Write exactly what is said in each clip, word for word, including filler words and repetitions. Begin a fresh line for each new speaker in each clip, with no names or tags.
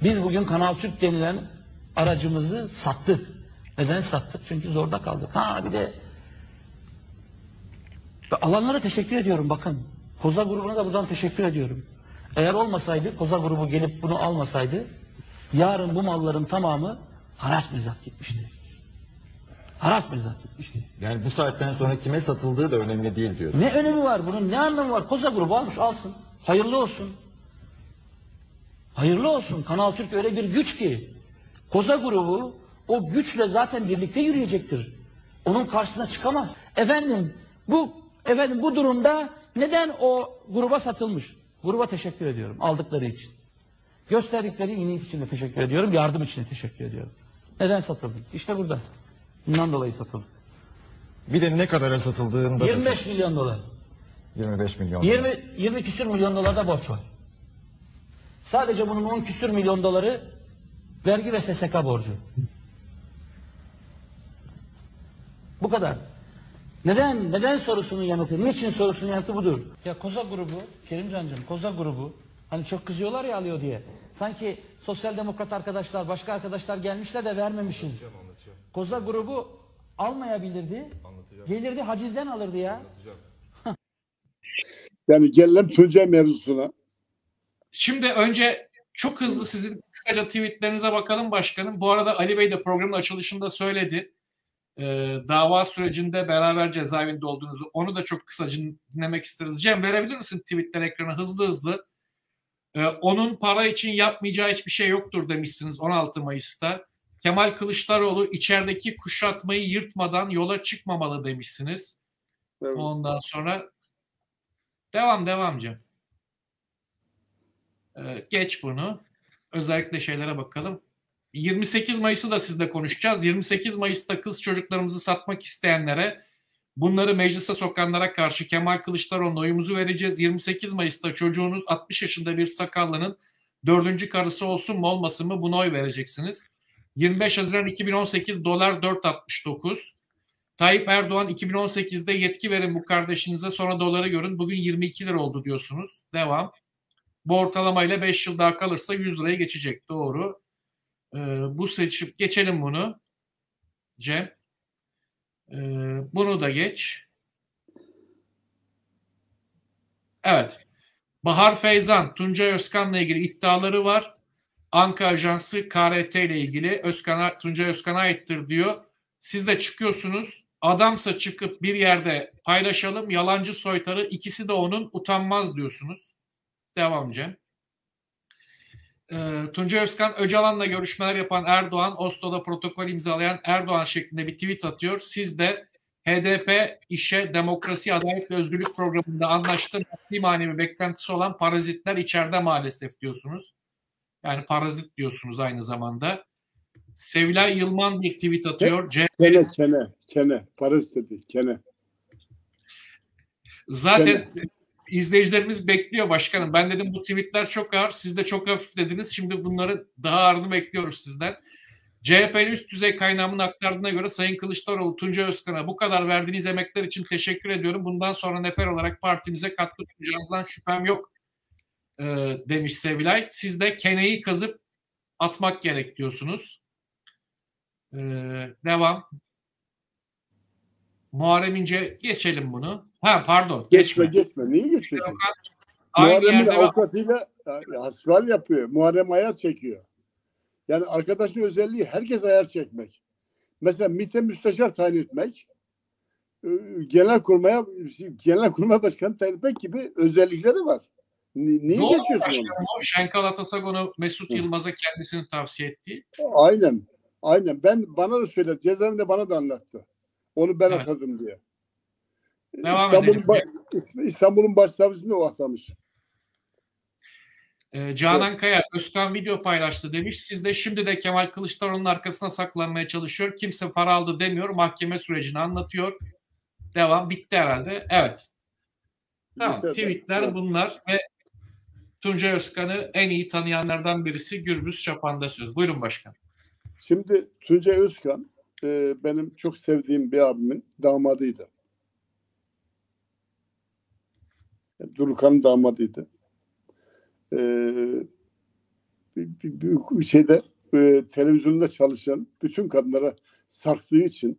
Biz bugün Kanal Türk denilen aracımızı sattık. Neden sattık? Çünkü zorda kaldık. Ha bir de alanlara teşekkür ediyorum bakın. Koza grubuna da buradan teşekkür ediyorum. Eğer olmasaydı, Koza grubu gelip bunu almasaydı, yarın bu malların tamamı haraç mezat gitmişti. Haraç mezat gitmişti.
Yani bu saatten sonra kime satıldığı da önemli değil diyor.
Ne önemi var bunun? Ne anlamı var? Koza grubu almış, alsın. Hayırlı olsun. Hayırlı olsun. Kanal Türk öyle bir güç ki, Koza grubu o güçle zaten birlikte yürüyecektir. Onun karşısına çıkamaz. Efendim bu efendim bu durumda neden o gruba satılmış? Gruba teşekkür ediyorum aldıkları için. Gösterdikleri iyilik için de teşekkür ediyorum. Yardım için de teşekkür ediyorum. Neden satıldı? İşte burada. Bundan dolayı satıldı.
Bir de ne kadara satıldığında
yirmi beş milyon dolar.
yirmi beş milyon.
yirmi, yirmi küsür milyon dolarda borç var. Sadece bunun on küsür milyon doları vergi ve S S K borcu. Bu kadar. Neden? Neden sorusunun yanıtı, niçin sorusunun yanıtı budur. Ya Koza grubu, Kerimcancığım, Koza grubu, hani çok kızıyorlar ya alıyor diye. Sanki sosyal demokrat arkadaşlar, başka arkadaşlar gelmişler de vermemişiz. Anlatacağım, anlatacağım. Koza grubu almayabilirdi. Anlatacağım. Gelirdi hacizden alırdı ya.
Yani gelelim Tuncay mevzusuna.
Şimdi önce çok hızlı sizin kısaca tweetlerinize bakalım başkanım. Bu arada Ali Bey de programın açılışında söyledi. Ee, dava sürecinde beraber cezaevinde olduğunuzu, onu da çok kısaca dinlemek isteriz. Cem verebilir misin tweetler ekrana hızlı hızlı? Ee, onun para için yapmayacağı hiçbir şey yoktur demişsiniz on altı Mayıs'ta. Kemal Kılıçdaroğlu içerideki kuşatmayı yırtmadan yola çıkmamalı demişsiniz. Evet. Ondan sonra devam devam Cem. Ee, geç bunu. Özellikle şeylere bakalım. yirmi sekiz Mayıs'ı da sizle konuşacağız. yirmi sekiz Mayıs'ta kız çocuklarımızı satmak isteyenlere, bunları meclise sokanlara karşı Kemal Kılıçdaroğlu'na oyumuzu vereceğiz. yirmi sekiz Mayıs'ta çocuğunuz altmış yaşında bir sakallının dördüncü karısı olsun mu olmasın mı buna oy vereceksiniz. yirmi beş Haziran iki bin on sekiz dolar dört altmış dokuz. Tayyip Erdoğan iki bin on sekizde yetki verin bu kardeşinize sonra doları görün. Bugün yirmi iki lira oldu diyorsunuz. Devam. Bu ortalamayla beş yıl daha kalırsa yüz liraya geçecek. Doğru. Ee, bu seçip geçelim bunu. Cem. Ee, bunu da geç. Evet. Bahar Feyzan, Tuncay Özkan'la ilgili iddiaları var. Anka Ajansı K R T ile ilgili Özkan'a, Tuncay Özkan'a aittir diyor. Siz de çıkıyorsunuz. Adamsa çıkıp bir yerde paylaşalım. Yalancı soytarı ikisi de onun utanmaz diyorsunuz. Devam Cem. Ee, Tuncay Özkan, Öcalan'la görüşmeler yapan Erdoğan, Oslo'da protokol imzalayan Erdoğan şeklinde bir tweet atıyor. Siz de H D P işe demokrasi, adalet ve özgürlük programında anlaştığı maddi manevi beklentisi olan parazitler içeride maalesef diyorsunuz. Yani parazit diyorsunuz aynı zamanda. Sevilay Yılman bir tweet atıyor.
Ke kene, kene, kene. Parazit dedi, kene.
Zaten kene. İzleyicilerimiz bekliyor başkanım. Ben dedim bu tweetler çok ağır. Siz de çok hafif dediniz. Şimdi bunları daha ağırını bekliyoruz sizden. C H P'nin üst düzey kaynağımın aktardığına göre Sayın Kılıçdaroğlu, Tuncay Özkan'a bu kadar verdiğiniz emekler için teşekkür ediyorum. Bundan sonra nefer olarak partimize katkı sunacağınızdan şüphem yok e, demiş Sevilay. Siz de keneyi kazıp atmak gerek diyorsunuz. E, devam. Muharrem İnce geçelim bunu. Ha pardon.
Geçme geçme. geçme. Niye geçiyorsun? Muharrem'in avukatıyla hasbihal yapıyor. Muharrem ayar çekiyor. Yani arkadaşın özelliği herkes ayar çekmek. Mesela MİT'e müsteşar tayin etmek, genelkurmaya genelkurmay başkanı tayin etmek gibi özellikleri var. Niye
Doğru
geçiyorsun onu?
Şenkal Atasagun'u Mesut Yılmaz'a kendisini tavsiye ettiği.
Aynen. Aynen. Ben bana da söyledi. Cezaevinde bana da anlattı. Onu ben evet. atadım diye.
Devam
İstanbul'un baş, İstanbul'un başsavcısını o atamış.
Ee, Canan evet. Kaya, Özkan video paylaştı demiş. Siz de şimdi de Kemal Kılıçdaroğlu'nun arkasına saklanmaya çalışıyor. Kimse para aldı demiyor. Mahkeme sürecini anlatıyor. Devam. Bitti herhalde. Evet. Tamam. Mesela, tweetler evet. bunlar ve Tuncay Özkan'ı en iyi tanıyanlardan birisi Gürbüz Çapan'da söz. Buyurun başkan.
Şimdi Tuncay Özkan e, benim çok sevdiğim bir abimin damadıydı. Durkan'ın damadıydı. Ee, bir, bir, bir şeyde e, televizyonda çalışan bütün kadınlara sarktığı için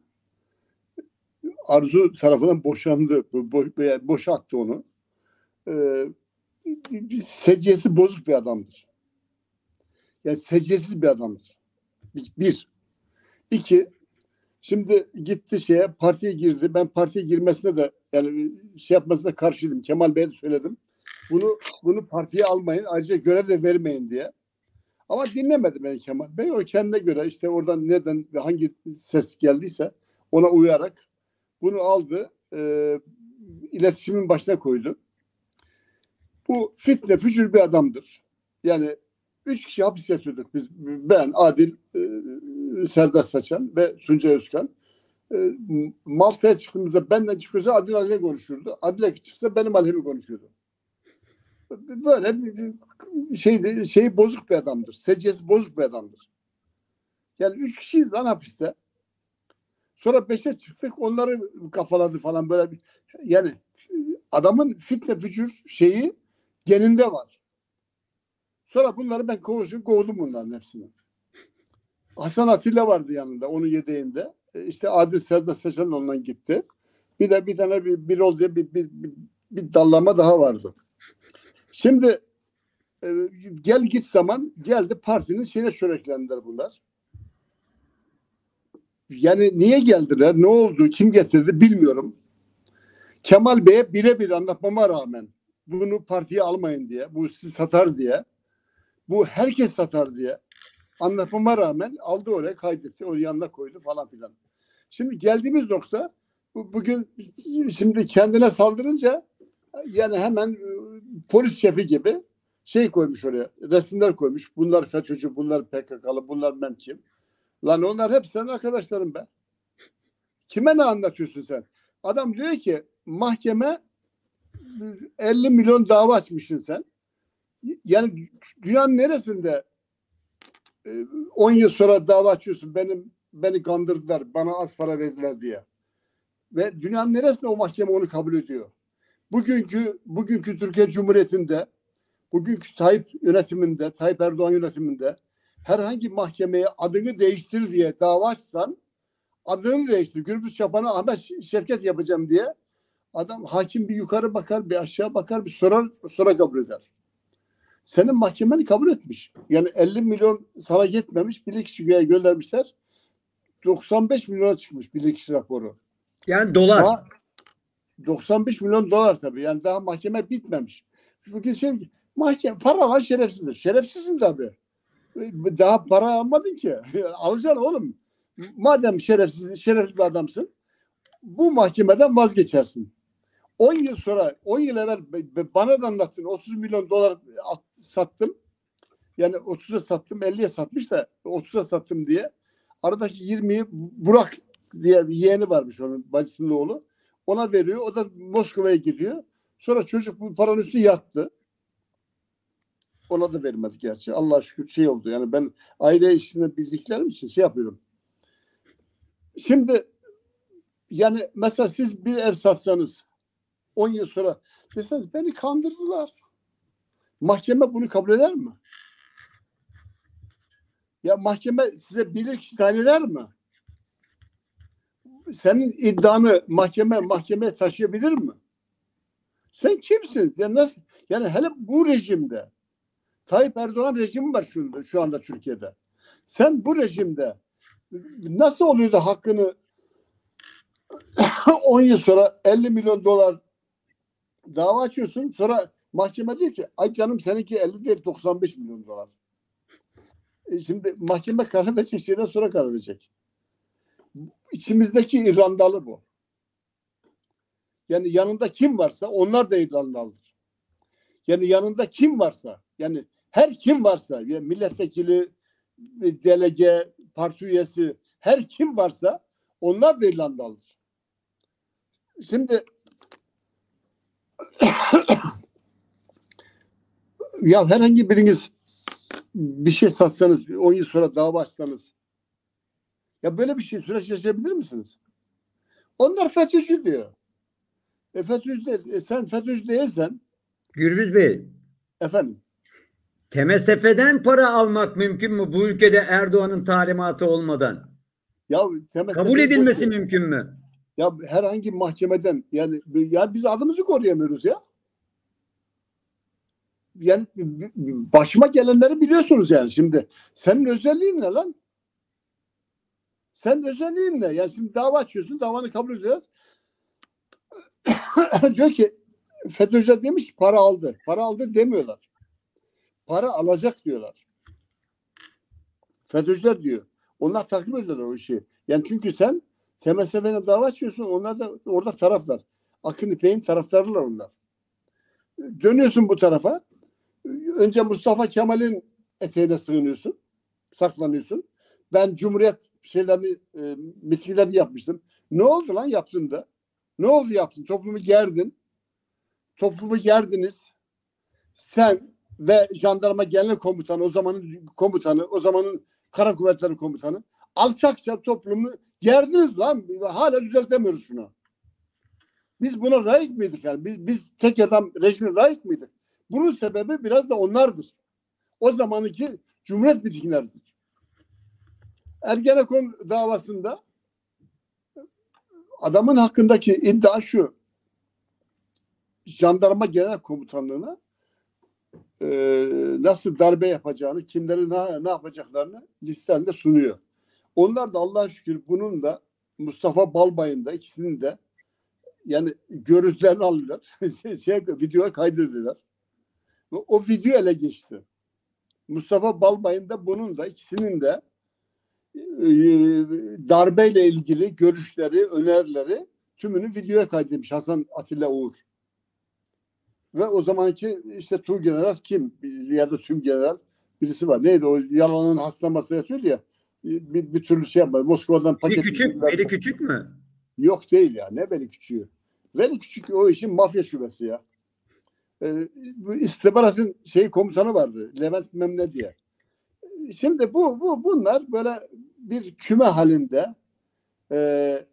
Arzu tarafından boşandı. Bo, boşattı onu. E, Seciyesi bozuk bir adamdır. Yani seciyesiz bir adamdır. Bir. İki. Şimdi gitti şeye, partiye girdi. Ben partiye girmesine de yani şey yapmasına karşıydım. Kemal Bey'e söyledim. Bunu bunu partiye almayın. Ayrıca görev de vermeyin diye. Ama dinlemedi beni Kemal Bey. O kendine göre işte oradan neden ve hangi ses geldiyse ona uyarak bunu aldı. E, iletişimin başına koydu. Bu fitne, fücür bir adamdır. Yani üç kişi hapis yatıyorduk biz. Ben, Adil, e, Serdar Saçan ve Tuncay Özkan. E, Malta'ya çıktığımızda benden çıkıyorsa Adil Aleyh'e konuşurdu. Adil'e çıksa benim aleyhime konuşuyordu. Böyle bir şey, şey bozuk bir adamdır. Seciyesi bozuk bir adamdır. Yani üç kişiyiz lan hapiste. Sonra beşe çıktık, onları kafaladı falan böyle bir. Yani adamın fitne fücür şeyi geninde var. Sonra bunları ben kovuşum, kovdum bunların hepsini. Hasan Atilla vardı yanında, onun yedeğinde. İşte Adil Serdar Saçan ondan gitti. Bir de bir tane bir, bir ol diye bir, bir, bir, bir dallama daha vardı. Şimdi e, gel git zaman geldi partinin şeyine çöreklendiler bunlar. Yani niye geldiler, ne oldu, kim getirdi bilmiyorum. Kemal Bey'e birebir anlatmama rağmen bunu partiye almayın diye, bu sizi satar diye, bu herkes satar diye anlatmama rağmen aldı oraya kaydetti, oraya yanına koydu falan filan. Şimdi geldiğimiz nokta bu, bugün şimdi kendine saldırınca yani hemen polis şefi gibi şey koymuş oraya, resimler koymuş. Bunlar FETÖ'cü, bunlar P K K'lı, bunlar ben kim? Lan onlar hep senin arkadaşların be. Kime ne anlatıyorsun sen? Adam diyor ki mahkeme elli milyon dava açmışsın sen. Yani dünyanın neresinde on yıl sonra dava açıyorsun, benim beni kandırdılar, bana az para verdiler diye. Ve dünyanın neresinde o mahkeme onu kabul ediyor? Bugünkü bugünkü Türkiye Cumhuriyeti'nde, bugünkü Tayyip yönetiminde, Tayyip Erdoğan yönetiminde herhangi mahkemeye adını değiştir diye dava açsan, adını değiştir. Gürbüz Çapan'a Ahmet Şevket yapacağım diye adam, hakim bir yukarı bakar, bir aşağı bakar, bir sorar, sonra kabul eder. Senin mahkemeni kabul etmiş. Yani elli milyon sana yetmemiş, bilirkişi göndermişler. doksan beş milyona çıkmış bilirkişi raporu.
Yani dolar.
Daha doksan beş milyon dolar tabii. Yani daha mahkeme bitmemiş. Bugün şey, mahkeme para alan şerefsizdir. Şerefsizsin tabii. Daha para almadın ki. Alacaksın oğlum. Madem şerefsiz, şerefli bir adamsın, bu mahkemeden vazgeçersin. on yıl sonra, on yıl evvel bana da anlattın, otuz milyon dolar sattım. Yani otuza sattım, elliye satmış da otuza sattım diye. Aradaki yirmiyi Burak diye bir yeğeni varmış onun, bacısının oğlu. Ona veriyor. O da Moskova'ya gidiyor. Sonra çocuk bu paranın üstüne yattı. Ona da vermedi gerçi. Allah'a şükür şey oldu. Yani ben aile işini bildiklerim için şey yapıyorum. Şimdi yani mesela siz bir ev satsanız on yıl sonra deseniz beni kandırdılar. Mahkeme bunu kabul eder mi? Ya mahkeme size bilirkişi tayin eder mi? Senin iddianı mahkeme mahkemeye taşıyabilir mi? Sen kimsin? Ya nasıl? Yani hele bu rejimde, Tayyip Erdoğan rejimi var şu, şu anda Türkiye'de. Sen bu rejimde nasıl oluyor da hakkını on yıl sonra elli milyon dolar dava açıyorsun, sonra mahkeme diyor ki ay canım seninki elli değil doksan beş milyon dolar. E şimdi mahkeme karar verecek, şeyden sonra karar verecek. İçimizdeki İrlandalı bu. Yani yanında kim varsa onlar da İrlandalıdır. Yani yanında kim varsa, yani her kim varsa, yani milletvekili, delege, parti üyesi, her kim varsa onlar da İrlandalıdır. Şimdi ya herhangi biriniz bir şey satsanız, on yıl sonra dava açsanız, ya böyle bir şey süreç yaşayabilir misiniz? Onlar FETÖ'cü diyor. E FETÖ'cü değil. E sen FETÖ'cü değilsen
Gürbüz Bey,
efendim.
T M S F'den para almak mümkün mü bu ülkede Erdoğan'ın talimatı olmadan?
Ya T M S F
Kabul edilmesi
boş-
mümkün mü?
Ya herhangi mahkemeden yani ya biz adımızı koruyamıyoruz ya. Yani başıma gelenleri biliyorsunuz yani şimdi. Senin özelliğin ne lan? Senin özelliğin ne? Yani şimdi dava açıyorsun, davanı kabul ediyorlar. Diyor ki FETÖ'cüler demiş ki para aldı. Para aldı demiyorlar. Para alacak diyorlar. FETÖ'cüler diyor. Onlar takip ediyorlar o işi. Yani çünkü sen T M S F'ne dava açıyorsun. Onlar da orada taraflar. Akın İpek'in taraftarılar onlar. Dönüyorsun bu tarafa. Önce Mustafa Kemal'in eteğine sığınıyorsun. Saklanıyorsun. Ben Cumhuriyet şeylerini, e, mitinglerini yapmıştım. Ne oldu lan yaptığında? Ne oldu yaptın? Toplumu gerdin. Toplumu gerdiniz. Sen ve Jandarma Genel Komutanı, o zamanın komutanı, o zamanın Kara Kuvvetleri Komutanı alçakça toplumu gerdiniz lan. Hala düzeltemiyoruz şunu. Biz buna layık mıydık yani? Biz, biz tek adam rejime layık mıydık? Bunun sebebi biraz da onlardır. O zamanki Cumhuriyet mitingleridir. Ergenekon davasında adamın hakkındaki iddia şu: Jandarma Genel Komutanlığı'na e, nasıl darbe yapacağını, kimleri ne, ne yapacaklarını listelerinde sunuyor. Onlar da Allah'a şükür bunun da Mustafa Balbay'ın da ikisinin de yani görüntülerini alıyorlar. şey, videoya kaydediyorlar. Ve o video ele geçti. Mustafa Balbay'ın da bunun da ikisinin de e, darbeyle ilgili görüşleri, önerileri tümünü videoya kaydetmiş Hasan Atilla Uğur. Ve o zamanki işte Tuğgeneral kim? Ya da tüm general birisi var. Neydi o yalanın hastaması yatıyordu ya. Bir, bir türlü şey yapmadı. Moskova'dan paket.
Veli Küçük, Veli Küçük mü?
Yok değil ya. Ne Veli Küçük'ü? Veli Küçük o işin mafya şubesi ya. Ee, bu istihbaratın şeyi komutanı vardı. Levent Memne diye. Şimdi bu, bu bunlar böyle bir küme halinde e,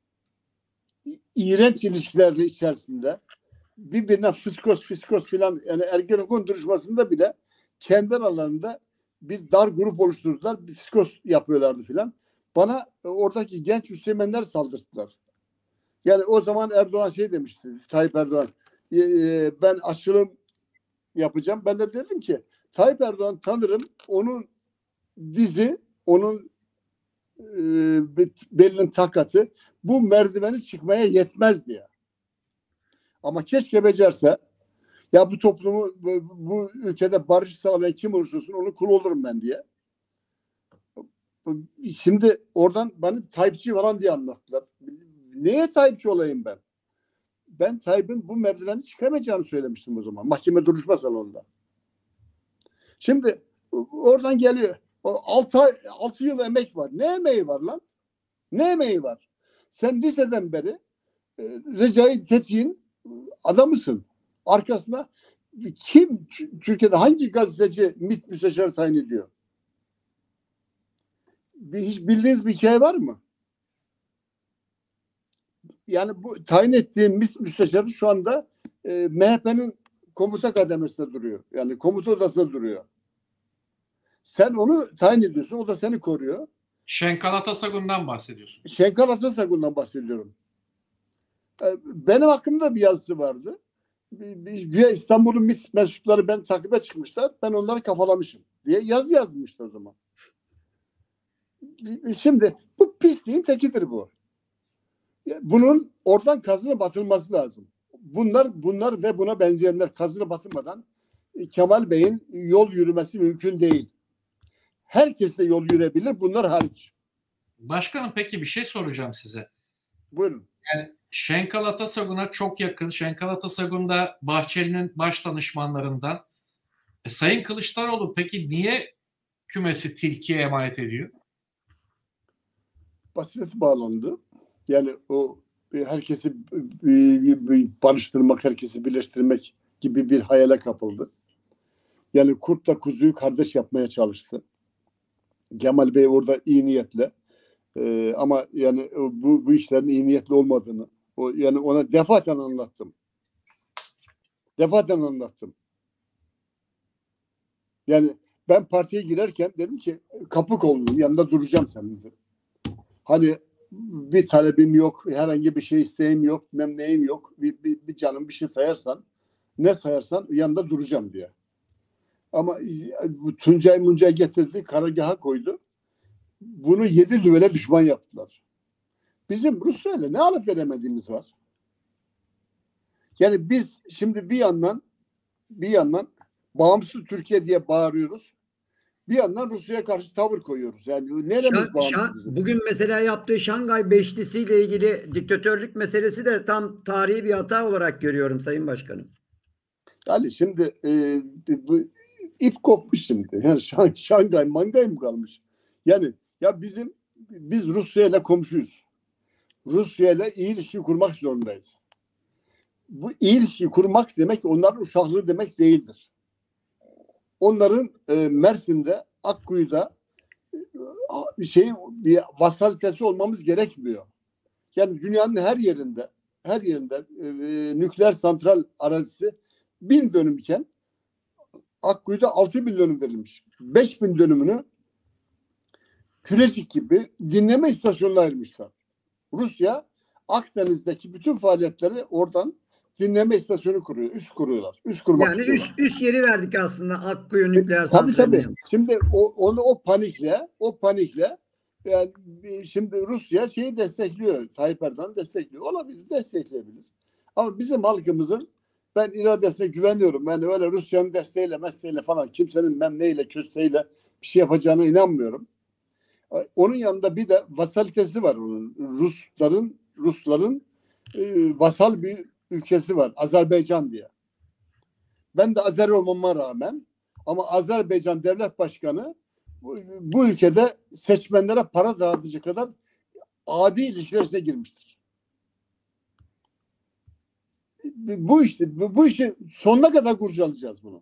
iğrenç ilişkiler içerisinde birbirine fıskos fiskos filan yani Ergenekon duruşmasında bile kendi aralarında bir dar grup oluşturdular. Bir fiskos yapıyorlardı filan. Bana e, oradaki genç Hüseyinler saldırdılar. Yani o zaman Erdoğan şey demişti. Tayyip Erdoğan e, e, ben açılım yapacağım. Ben de dedim ki Tayyip Erdoğan tanırım. Onun dizi, onun e, belinin takatı bu merdiveni çıkmaya yetmez diye. Ama keşke becerse ya bu toplumu bu, bu ülkede barış sağlayan kim olursa olsun onun kulu olurum ben diye. Şimdi oradan bana Tayyipçi falan diye anlattılar. Neye Tayyipçi olayım ben? Ben Tayyip'in bu merdiveni çıkamayacağını söylemiştim o zaman. Mahkeme duruşma salonunda. Şimdi oradan geliyor. altı altı yıl emek var. Ne emeği var lan? Ne emeği var? Sen liseden beri e, Recai Tetik'in adamısın. Arkasına kim Türkiye'de hangi gazeteci MİT müsteşarı tayin ediyor? Bir, hiç bildiğiniz bir hikaye var mı? Yani bu tayin ettiğim MİT müsteşarı şu anda e, M H P'nin komuta kademesinde duruyor. Yani komuta odasında duruyor. Sen onu tayin ediyorsun. O da seni koruyor.
Şenkal Atasagun'dan bahsediyorsun.
Şenkal Atasagun'dan bahsediyorum. Benim hakkımda bir yazısı vardı. Güya İstanbul'un MİT mensupları ben takibe çıkmışlar. Ben onları kafalamışım diye yazı yazmıştı o zaman. Şimdi bu pisliğin tekidir bu. Bunun oradan kazına batılması lazım. Bunlar bunlar ve buna benzeyenler kazına batılmadan Kemal Bey'in yol yürümesi mümkün değil. Herkes de yol yürüyebilir. Bunlar hariç.
Başkanım peki bir şey soracağım size.
Buyurun.
Yani Şenkal Atasagun'a çok yakın. Şenkal Atasagun da Bahçeli'nin baş danışmanlarından. E, Sayın Kılıçdaroğlu peki niye kümesi tilkiye emanet ediyor?
Basireti bağlandı. Yani o herkesi barıştırmak, herkesi birleştirmek gibi bir hayale kapıldı. Yani kurtla kuzuyu kardeş yapmaya çalıştı. Kemal Bey orada iyi niyetle ee, ama yani bu, bu işlerin iyi niyetli olmadığını o, yani ona defaten anlattım. Defaten anlattım. Yani ben partiye girerken dedim ki kapı kolluyum, yanında duracağım senin dedim. Hani bir talebim yok, herhangi bir şey isteğim yok, memneyim yok. Bir, bir, bir canım bir şey sayarsan, ne sayarsan yanında duracağım diye. Ama bu Tuncay Muncay getirdi, karargaha koydu. Bunu yedi düvele düşman yaptılar. Bizim Rusya'yla ne alıp veremediğimiz var. Yani biz şimdi bir yandan bir yandan bağımsız Türkiye diye bağırıyoruz. Bir yandan Rusya'ya karşı tavır koyuyoruz. Yani neremiz
Şan-
bağımsız
Şan-
bizim?
bugün mesela yaptığı Şangay Beşlisi ile ilgili diktatörlük meselesi de tam tarihi bir hata olarak görüyorum Sayın Başkanım.
Yani şimdi e, bu ip kopmuş şimdi. Yani Şang, Şangay mangay mı kalmış? Yani ya bizim biz Rusya ile komşuyuz. Rusya ile iyi ilişki kurmak zorundayız. Bu iyi ilişki kurmak demek onların uşaklığı demek değildir. Onların e, Mersin'de, Akkuyu'da e, şey bir vasalitesi olmamız gerekmiyor. Yani dünyanın her yerinde, her yerinde e, nükleer santral arazisi bin dönümken Akkuyu'da altı bin dönüm verilmiş. Beş bin dönümünü Kürecik gibi dinleme istasyonuna ayırmışlar. Rusya Akdeniz'deki bütün faaliyetleri oradan dinleme istasyonu kuruyor. Üst kuruyorlar. Üst kurmak
Yani
istiyorlar.
üst, üst yeri verdik aslında Akkuyu nükleer
E, tabii
santraline.
tabii. Şimdi o, onu o panikle, o panikle yani şimdi Rusya şeyi destekliyor. Tayyip Erdoğan destekliyor. Olabilir, destekleyebilir. Ama bizim halkımızın ben iradesine güveniyorum. Yani öyle Rusya'nın desteğiyle, mesleğiyle falan kimsenin memneyle, kösteğiyle bir şey yapacağına inanmıyorum. Onun yanında bir de vasalitesi var onun. Rusların Rusların e, vasal bir ülkesi var. Azerbaycan diye. Ben de Azeri olmama rağmen ama Azerbaycan devlet başkanı bu, bu ülkede seçmenlere para dağıtıcı kadar adi ilişkilerine girmiştir. Bu işte bu, bu işi sonuna kadar kurcalayacağız bunu.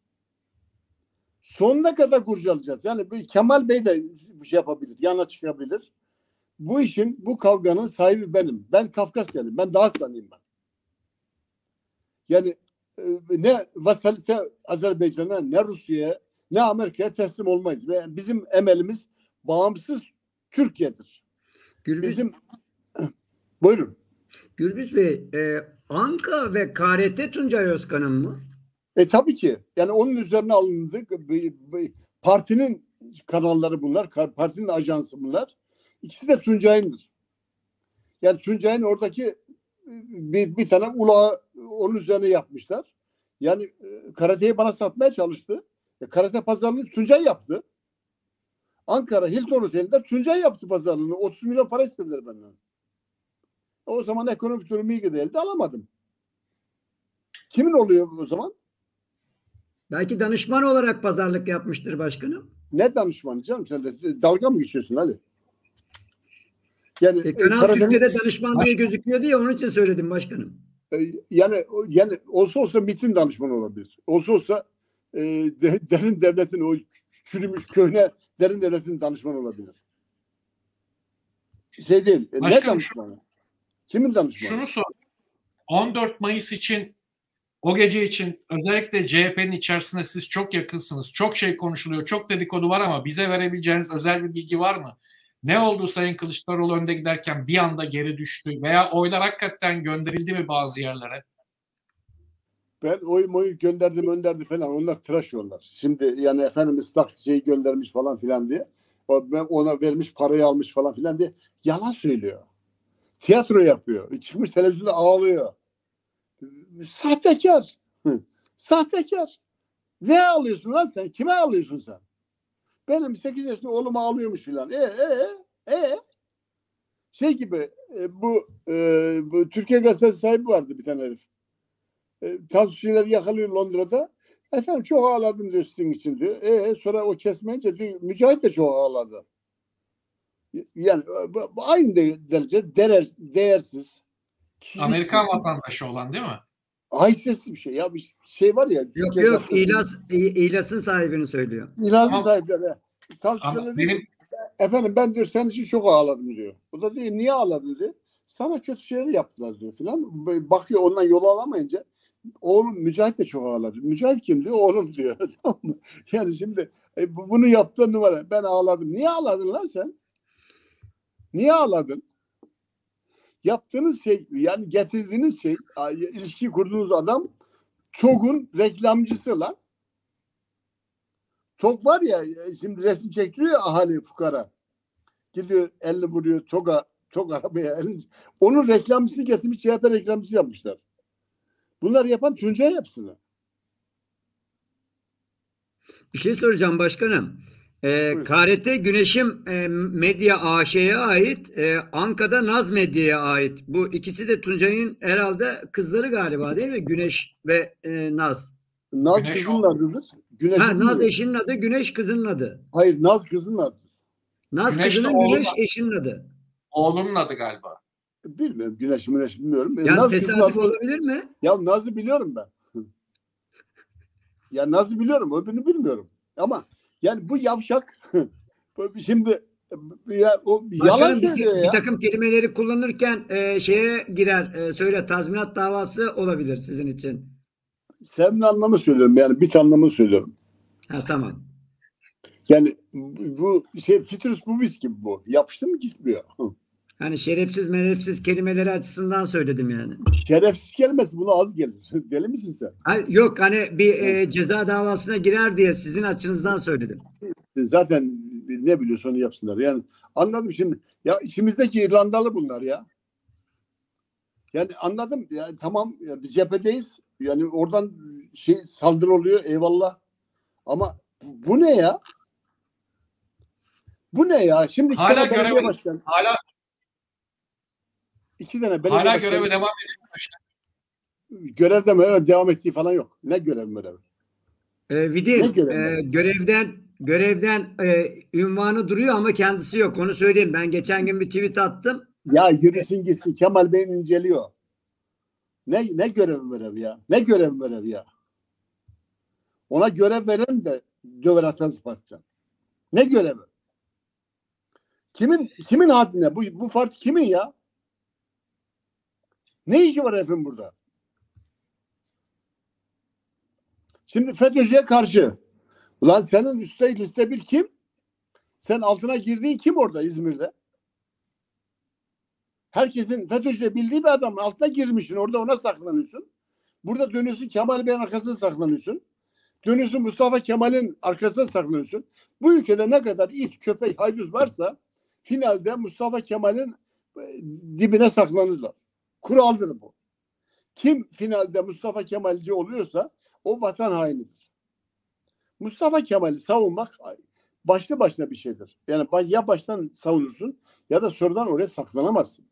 Sonuna kadar kurcalayacağız. Yani bu Kemal Bey de bir şey yapabilir, yana çıkabilir. Bu işin, bu kavganın sahibi benim. Ben Kafkasyalıyım. Ben Dağıstanlıyım ben. Yani e, ne vasalite Azerbaycan'a, ne Rusya'ya, ne Amerika'ya teslim olmayız. Ve bizim emelimiz bağımsız Türkiye'dir.
Gürbüz,
Bizim buyurun.
Gürbüz Bey, e, Anka ve K R T Tuncay Özkan'ın mı?
E tabii ki. Yani onun üzerine alındı. Partinin kanalları bunlar. Partinin ajansı bunlar. İkisi de Tuncay'ındır. Yani Tuncay'ın oradaki bir, bir tane ulağı onun üzerine yapmışlar. Yani e, karateyi bana satmaya çalıştı. E, karate pazarlığını Tuncay yaptı. Ankara Hilton Oteli'nde Tuncay yaptı pazarlığını. otuz milyon para istediler benden. O zaman ekonomik durum iyi değildi. Alamadım. Kimin oluyor o zaman?
Belki danışman olarak pazarlık yapmıştır başkanım.
Ne danışmanı canım? Sen de dalga mı geçiyorsun Ali? Yani
E, Kanal
Karaden'in-
Türkiye'de danışman diye gözüküyor diye onun için söyledim başkanım.
E, yani yani olsa olsa MİT'in danışmanı olabilir. Olsa olsa e, de, derin devletin o çürümüş köhne derin devletin danışmanı olabilir. Şey değil. E, ne
Başkanım,
danışmanı? Kimin danışmanı?
Şunu sor. on dört Mayıs için, o gece için özellikle C H P'nin içerisinde siz çok yakınsınız. Çok şey konuşuluyor. Çok dedikodu var ama bize verebileceğiniz özel bir bilgi var mı? Ne oldu Sayın Kılıçdaroğlu önde giderken bir anda geri düştü veya oylar hakikaten gönderildi mi bazı yerlere?
Ben oy moyu gönderdim önderdi falan. Onlar tıraş yollar. Şimdi yani efendim ıslak şey göndermiş falan filan diye. O, ben ona vermiş parayı almış falan filan diye. Yalan söylüyor. Tiyatro yapıyor. Çıkmış televizyonda ağlıyor. Sahtekar. Sahtekar. Ne ağlıyorsun lan sen? Kime ağlıyorsun sen? Benim sekiz yaşında oğlum ağlıyormuş filan. E e e şey gibi e, bu, e, bu Türkiye Gazetesi sahibi vardı bir tane herif. E, Tansiyonerleri yakalıyor Londra'da. Efendim çok ağladım diyor sizin için diyor. E sonra o kesmeyince diyor, Mücahit de çok ağladı. Yani bu aynı derece değer, değersiz.
Amerikan vatandaşı olan değil mi?
Haysiyetsiz bir şey. Ya bir şey var ya.
Yok yok İlas, İlas'ın sahibini söylüyor.
İlas'ın
Ama-
sahipleri.
Ama
Tansiyoner
benim
diyor, efendim ben diyor senin için çok ağladım diyor. O da diyor niye ağladın diyor. Sana kötü şeyler yaptılar diyor filan. Bakıyor ondan yol alamayınca Oğlum Mücahit de çok ağladı. Mücahit kim diyor? Oğlum diyor. Tamam mı? Yani şimdi e, bunu yaptığı numara. Ben ağladım. Niye ağladın lan sen? Niye ağladın? Yaptığınız şey, yani getirdiğiniz şey, ilişki kurduğunuz adam TOG'un reklamcısı lan. TOG var ya, şimdi resim çektiriyor ahali, fukara. Gidiyor elini vuruyor TOG'a, TOG arabaya. Elini, onun reklamcısını getirmiş, C H P reklamcısı yapmışlar. Bunlar yapan Tuncay hepsini.
Bir şey soracağım başkanım. Ee,
Buyur.
K R T Güneşim e, Medya A Ş'ye ait, e, Anka'da Naz Medya'ya ait. Bu ikisi de Tuncay'ın herhalde kızları galiba, değil mi? Güneş ve e, Naz.
Naz
Güneş
kızının
o.
adıdır. Güneş
Ha, Naz
değil.
eşinin adı, Güneş kızının adı.
Hayır, Naz kızının adıdır.
Naz
Güneş de
kızının,
oğlu
Güneş
da.
eşinin adı.
Oğlunun adı galiba.
Bilmiyorum. Güneş Güneş bilmiyorum.
Yani
Naz kızının
tesadüf
adı.
olabilir mi?
Ya Naz'ı biliyorum ben. Ya Naz'ı biliyorum. Öbürünü bilmiyorum. Ama yani bu yavşak şimdi ya, o yalan
Başkanım, bir,
söylüyor
bir
ya.
takım kelimeleri kullanırken e, şeye girer. E, söyle, tazminat davası olabilir sizin için.
Senin anlamı söylüyorum. Yani bit anlamı söylüyorum.
Ha, tamam.
Yani bu şey Fitrus Bubis gibi bu. Yapıştı mı gitmiyor.
Hani şerefsiz merefsiz kelimeleri açısından söyledim yani.
Şerefsiz gelmez. Buna az gelir. Deli misin sen?
Hani yok, hani bir e, ceza davasına girer diye sizin açınızdan söyledim.
Zaten ne biliyorsa onu yapsınlar. Yani anladım şimdi. Ya içimizdeki İrlandalı bunlar ya. Yani anladım. Yani tamam ya, biz cephedeyiz. Yani oradan şey saldırı oluyor. Eyvallah. Ama bu, bu ne ya? Bu ne ya? Şimdi iki
Hala
tane belediye
görevi,
başkanı.
hala,
İki tane belediye
hala
başkanı.
göreve devam ediyor.
Görevde mi? Devam ettiği falan yok. Ne görev görev?
E,
Ne
Vidil,
görevi?
e, görevden görevden e, ünvanı duruyor ama kendisi yok. Onu söyleyeyim. Ben geçen gün bir tweet attım.
Ya yürüsün gitsin. Kemal Bey'in inceliyor. Ne ne görev görev ya? Ne görev görev ya? Ona görev veren de döver atarız partiden. Ne görevi? Kimin kimin haddine? Bu bu parti kimin ya? Ne işi var efendim burada? Şimdi FETÖ'cüye karşı. Ulan senin üstte liste bir kim? Sen altına girdiğin kim orada İzmir'de? Herkesin FETÖ'cüyle bildiği bir adamın altına girmişsin. Orada ona saklanıyorsun. Burada dönüyorsun Kemal Bey'in arkasına saklanıyorsun. Dönüyorsun Mustafa Kemal'in arkasına saklanıyorsun. Bu ülkede ne kadar it, köpek, haydut varsa finalde Mustafa Kemal'in dibine saklanırlar. Kuraldır bu. Kim finalde Mustafa Kemalci oluyorsa o vatan hainidir. Mustafa Kemal'i savunmak başlı başına bir şeydir. Yani ya baştan savunursun ya da sonradan oraya saklanamazsın.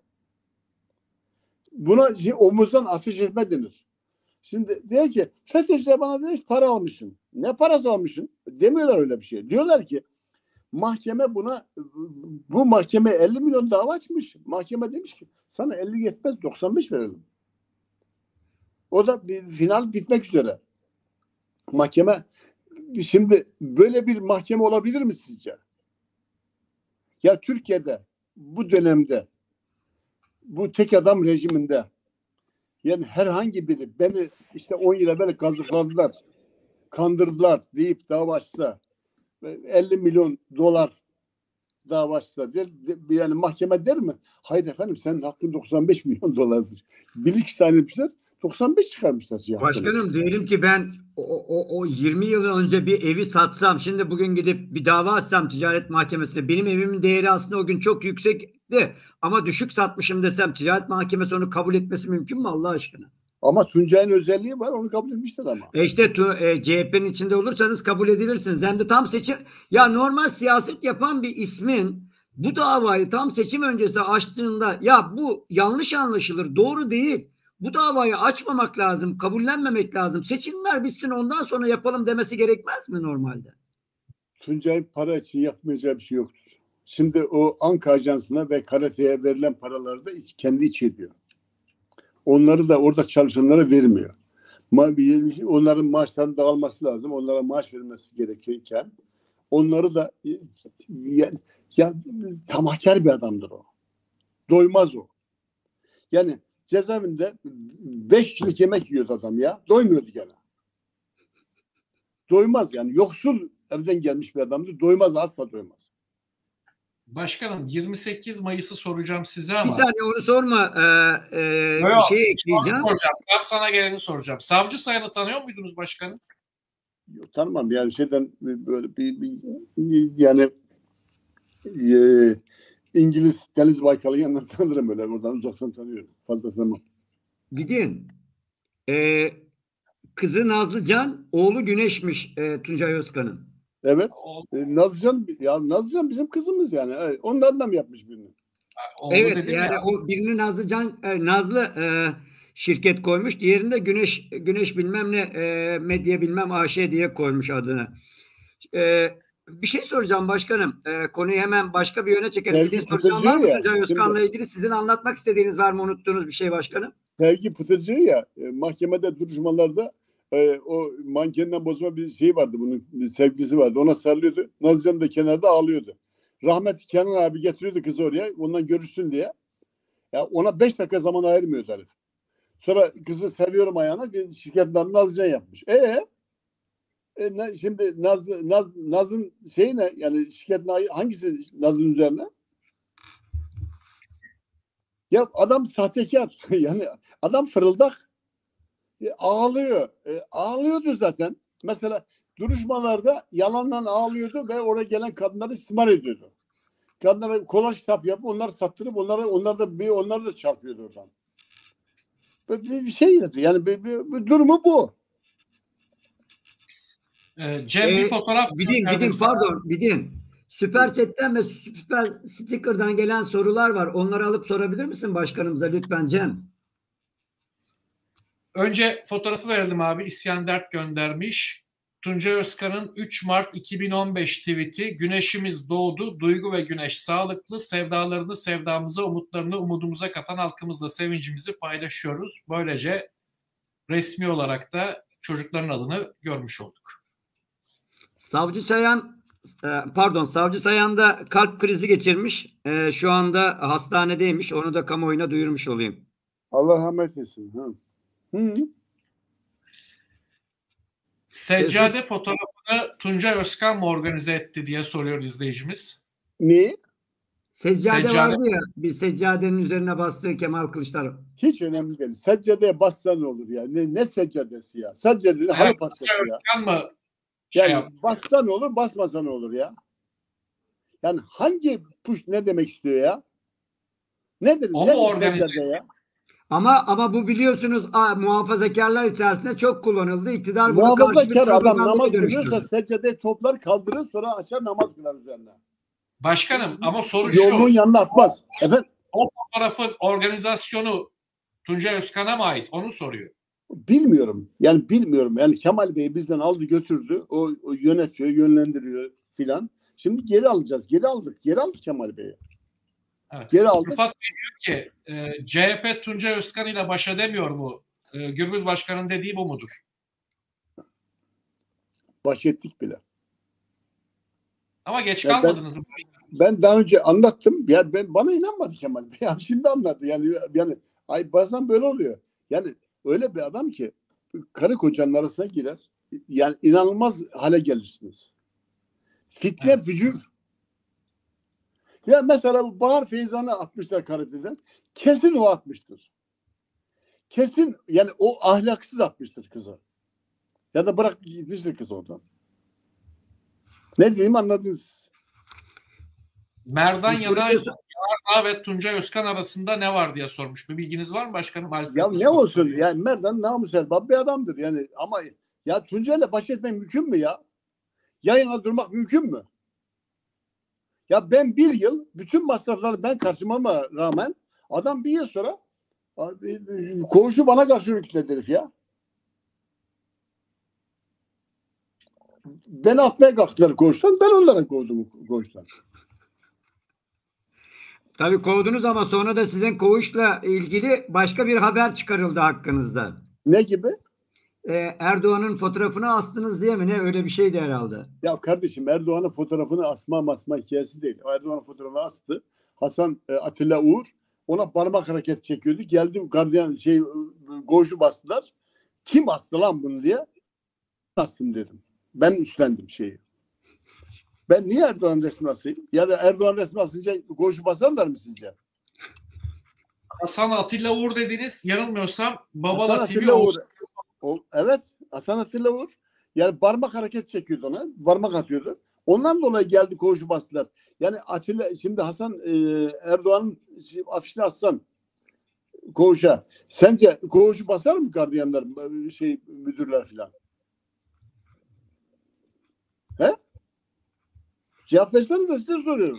Buna omuzdan ateş etme denir. Şimdi diyor ki FETÖ'cüler bana diyor ki para almışsın. Ne parası almışsın? Demiyorlar öyle bir şey. Diyorlar ki mahkeme buna bu mahkeme elli milyon dava açmış. Mahkeme demiş ki sana elli yetmez doksan beş verelim. O da bir final bitmek üzere. Mahkeme şimdi böyle bir mahkeme olabilir mi sizce? Ya Türkiye'de bu dönemde bu tek adam rejiminde yani herhangi biri beni işte on yıl evvel kazıkladılar, kandırdılar deyip dava açsa elli milyon dolar dava açsa der, yani mahkeme der mi? Hayır efendim senin hakkın doksan beş milyon dolardır. Bilirkişi etmişler doksan beş çıkarmışlar.
Başkanım diyelim ki ben o, o, o yirmi yıl önce bir evi satsam, şimdi bugün gidip bir dava açsam ticaret mahkemesine, benim evimin değeri aslında o gün çok yüksekti ama düşük satmışım desem ticaret mahkemesi onu kabul etmesi mümkün mü Allah aşkına?
Ama Tuncay'ın özelliği var, onu kabul etmişler ama.
E işte tu, e, C H P'nin içinde olursanız kabul edilirsiniz. Hem de tam seçim, ya normal siyaset yapan bir ismin bu davayı tam seçim öncesi açtığında ya bu yanlış anlaşılır, doğru değil. Bu davayı açmamak lazım, kabullenmemek lazım. Seçimler bitsin ondan sonra yapalım demesi gerekmez mi normalde?
Tuncay'ın para için yapmayacağı bir şey yoktur. Şimdi o Anka Ajansı'na ve K R T'ye verilen paraları da iç, kendi iç ediyor. Onları da orada çalışanlara vermiyor. Ma- onların maaşlarının dağılması lazım. Onlara maaş verilmesi gerekirken onları da ya, ya tamahkar bir adamdır o. Doymaz o. Yani cezaevinde beş kişilik yemek yiyordu adam ya. Doymuyordu gene. Doymaz yani. Yoksul evden gelmiş bir adamdı. Doymaz, asla doymaz.
Başkanım yirmi sekiz Mayıs'ı soracağım size ama.
Bir saniye onu sorma. Ee, e,
Yok,
bir
yok.
şey ekleyeceğim.
Soracağım. Tam sana geleni soracağım. Savcı Sayan'ı tanıyor muydunuz başkanım?
Yok, tanımam yani şeyden böyle bir, bir yani e, İngiliz Deniz Baykal'ın yanından tanırım öyle. Oradan uzaktan tanıyorum. Fazla tanımam.
Gidin. Ee, kızı Nazlıcan, oğlu Güneş'miş e, Tuncay Özkan'ın.
Evet.
Oğlu,
E, Nazlıcan, ya Nazlıcan bizim kızımız yani. Evet, onun adına mı yapmış birini?
oğlu
Evet
dedim
yani
ya.
o birini Nazlıcan e, Nazlı e, şirket koymuş. Diğerinde Güneş Güneş bilmem ne e, medya bilmem A Ş diye koymuş adını. E, bir şey soracağım başkanım. E, konuyu hemen başka bir yöne çekelim.
Sevgi
Bir şey soracağım var mı
Pıtırcığı ya,
Tuncay Özkan'la
şimdi-
ilgili? Sizin anlatmak istediğiniz var mı? Unuttuğunuz bir şey başkanım?
Sevgi Pıtırcığı ya e, mahkemede duruşmalarda e, o mankenden bozma bir şey vardı, bunun bir sevgilisi vardı. Ona sarılıyordu. Nazlıcan da kenarda ağlıyordu. Rahmetli Kenan abi getiriyordu kızı oraya. Ondan görüşsün diye. Ya ona beş dakika zaman ayırmıyordu herif. Sonra kızı seviyorum ayağına şirketten Nazlıcan yapmış. E, e ne, şimdi Naz, Naz, Naz'ın şey ne? Yani şirketin ay- hangisi Naz'ın üzerine? Ya adam sahtekar. Yani adam fırıldak. E, ağlıyor. E, ağlıyordu zaten. Mesela duruşmalarda yalandan ağlıyordu ve oraya gelen kadınları istismar ediyordu. Kadınlara kolaj kitap yapıp onları sattırıp onları onlar da bir onlar da çarpıyordu oradan. Bir, bir, bir şey yapıyor. Yani bir, bir, bir durumu bu.
Ee, Cem bir
Ee,
fotoğraf
Bidin,
gönderdim
Bidin
sana.
pardon Bidin. Süper Chat'ten ve Süper Sticker'dan gelen sorular var. Onları alıp sorabilir misin başkanımıza lütfen Cem?
Önce fotoğrafı verelim abi. İsyan Dert göndermiş. Tuncay Özkan'ın üç Mart iki bin on beş tweet'i güneşimiz doğdu, duygu ve güneş sağlıklı, sevdalarını sevdamıza, umutlarını umudumuza katan halkımızla sevincimizi paylaşıyoruz. Böylece resmi olarak da çocukların adını görmüş olduk.
Savcı Sayan e, pardon Savcı Sayan da kalp krizi geçirmiş. E, şu anda hastanedeymiş. Onu da kamuoyuna duyurmuş olayım.
Allah rahmet etsin. Hı. Hı.
Seccade
Jesus.
fotoğrafını Tuncay Özkan mı organize etti diye soruyor izleyicimiz.
Niye?
Seccade,
Seccade-
vardı ya, bir seccadenin üzerine bastığı Kemal Kılıçdaroğlu.
Hiç önemli değil. Seccadeye bassa ne olur ya? Ne, ne seccadesi ya? Seccade halı
Evet,
parçası
Tuncay
ya.
Özkan mı şey
Yani
yaptı?
bassa ne olur, basmasa ne olur ya? Yani hangi push ne demek istiyor ya? Nedir?
O mu
Nedir
organize
seccade ya?
Ama ama bu biliyorsunuz a, muhafazakarlar içerisinde çok kullanıldı. İktidar bunu karşı bir
Muhafazakar adam
propagandaya
namaz
dönüştürdü.
kılıyorsa seccadeye toplar kaldırır sonra açar namaz kılar üzerine.
Başkanım ama soru
Yolunun
şu.
yanına atmaz. Efendim?
O fotoğrafın organizasyonu Tuncay Özkan'a mı ait? Onu soruyor.
Bilmiyorum. Yani bilmiyorum. Yani Kemal Bey bizden aldı götürdü. O, o yönetiyor, yönlendiriyor filan. Şimdi geri alacağız. Geri aldık. Geri aldık Kemal Bey'i.
Evet.
Geri aldık.
Rıfat Bey diyor ki e, C H P Tuncay Özkan ile baş edemiyor mu? E, Gürbüz Başkan'ın dediği bu mudur?
Baş ettik bile.
Ama geç
Ya ben-
kalmadınız mı?
Ben daha önce anlattım. Ya ben bana inanmadı Kemal Bey. Ya şimdi anladı. Yani yani ay bazen böyle oluyor. Yani öyle bir adam ki karı kocanın arasına girer. Yani inanılmaz hale gelirsiniz. Fitne,
Evet.
fücur. Ya mesela bu Bahar Feyzan'ı atmışlar karateden. Kesin o atmıştır. Kesin yani o ahlaksız atmıştır kızı. Ya da bırak gitmiştir kız oradan. Ne diyeyim anladınız.
Merdan
Bu soru
Yanay
diyorsa-
Yanardağ ve Tuncay Özkan arasında ne var diye sormuş. Bir bilginiz var mı başkanım? Alfred
Ya ne
Mustafa
olsun
soruyor.
yani Merdan namus erbab bir adamdır yani ama ya Tuncay'la baş etmek mümkün mü ya? Yan yana durmak mümkün mü? Ya ben bir yıl bütün masrafları ben karşılamama rağmen adam bir yıl sonra koğuşu bana karşı yükledi herif ya. Beni atmaya kalktılar koğuştan. Ben onlara kovdum koğuştan.
Tabii kovdunuz ama sonra da sizin koğuşla ilgili başka bir haber çıkarıldı hakkınızda.
Ne gibi?
Ee, Erdoğan'ın fotoğrafını astınız diye mi ne, öyle bir şeydi herhalde.
Ya kardeşim Erdoğan'ın fotoğrafını asma masma hikayesi değil. Erdoğan'ın fotoğrafını astı. Hasan e, Atilla Uğur Ona parmak hareket çekiyordu. Geldi gardiyan şey koğuşu bastılar. Kim astı lan bunu diye. Astım dedim. Ben üstlendim şeyi. Ben niye Erdoğan resmi asayım? Ya da Erdoğan resmi asınca koğuşu basarlar mı sizce?
Hasan Atilla Uğur dediniz. Yanılmıyorsam Babala
Hasan
T V
Atilla
oldu.
Uğur. O, evet. Hasan Atilla Uğur. Yani parmak hareket çekiyordu ona. Parmak atıyordu. Ondan dolayı geldi koğuşu bastılar. Yani Atilla şimdi Hasan e, Erdoğan'ın afişini aslan koğuşa. Sence koğuşu basar mı gardiyanlar, şey müdürler filan? He? Cevap versenize, size soruyorum.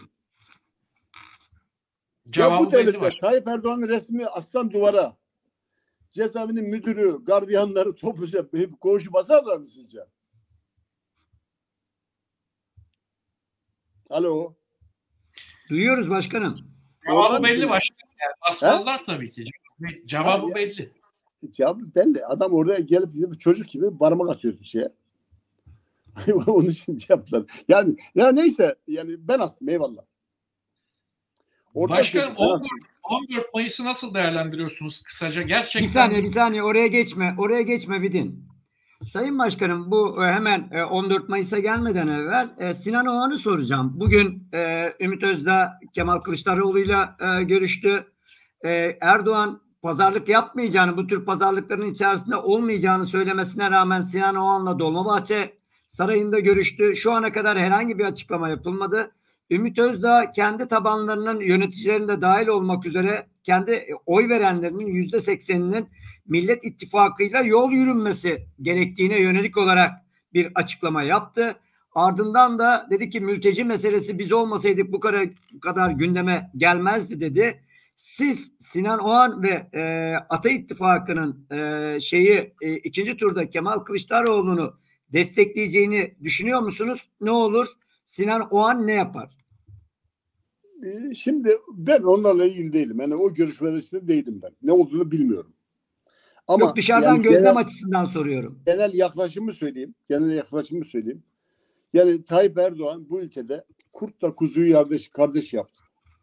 Cevabı
ya bu
belli
devlette
var.
Tayyip Erdoğan'ın resmi aslan duvara, cezaevinin müdürü, gardiyanları topluca koğuşu basarlar mı sizce? Alo.
Duyuyoruz başkanım.
Cevabı belli başkanım. Yani basmazlar tabii ki. Cevabı
Abi,
belli.
Cevabı belli. Adam oraya gelip bir çocuk gibi parmak atıyordu şeye. Onun için yaptılar. Yani ya neyse, yani ben astım, eyvallah. Orada
Başkanım
ben
on dört,
astım.
on dört Mayıs'ı nasıl değerlendiriyorsunuz kısaca? Gerçekten
Bir saniye bir saniye oraya geçme. Oraya geçme Vidin. Sayın Başkanım, bu hemen on dört Mayıs'a gelmeden evvel Sinan Oğan'ı soracağım. Bugün Ümit Özdağ Kemal Kılıçdaroğlu'yla görüştü. Erdoğan pazarlık yapmayacağını, bu tür pazarlıkların içerisinde olmayacağını söylemesine rağmen Sinan Oğan'la Dolmabahçe Sarayı'nda görüştü. Şu ana kadar herhangi bir açıklama yapılmadı. Ümit Özdağ kendi tabanlarının yöneticilerinde dahil olmak üzere kendi oy verenlerinin yüzde sekseninin Millet İttifakı'yla yol yürünmesi gerektiğine yönelik olarak bir açıklama yaptı. Ardından da dedi ki mülteci meselesi biz olmasaydık bu kadar, kadar gündeme gelmezdi dedi. Siz Sinan Oğan ve e, Ata İttifakı'nın e, şeyi e, ikinci turda Kemal Kılıçdaroğlu'nu destekleyeceğini düşünüyor musunuz? Ne olur? Sinan Oğan ne yapar?
Şimdi ben onlarla ilgili değilim. Yani o görüşmeler içinde değilim ben. Ne olduğunu bilmiyorum. Ama
Yok, dışarıdan
yani
gözlem
genel,
açısından soruyorum.
Genel yaklaşımı söyleyeyim. Genel yaklaşımı söyleyeyim. Yani Tayyip Erdoğan bu ülkede kurtla kuzuyu kardeş, kardeş yaptı.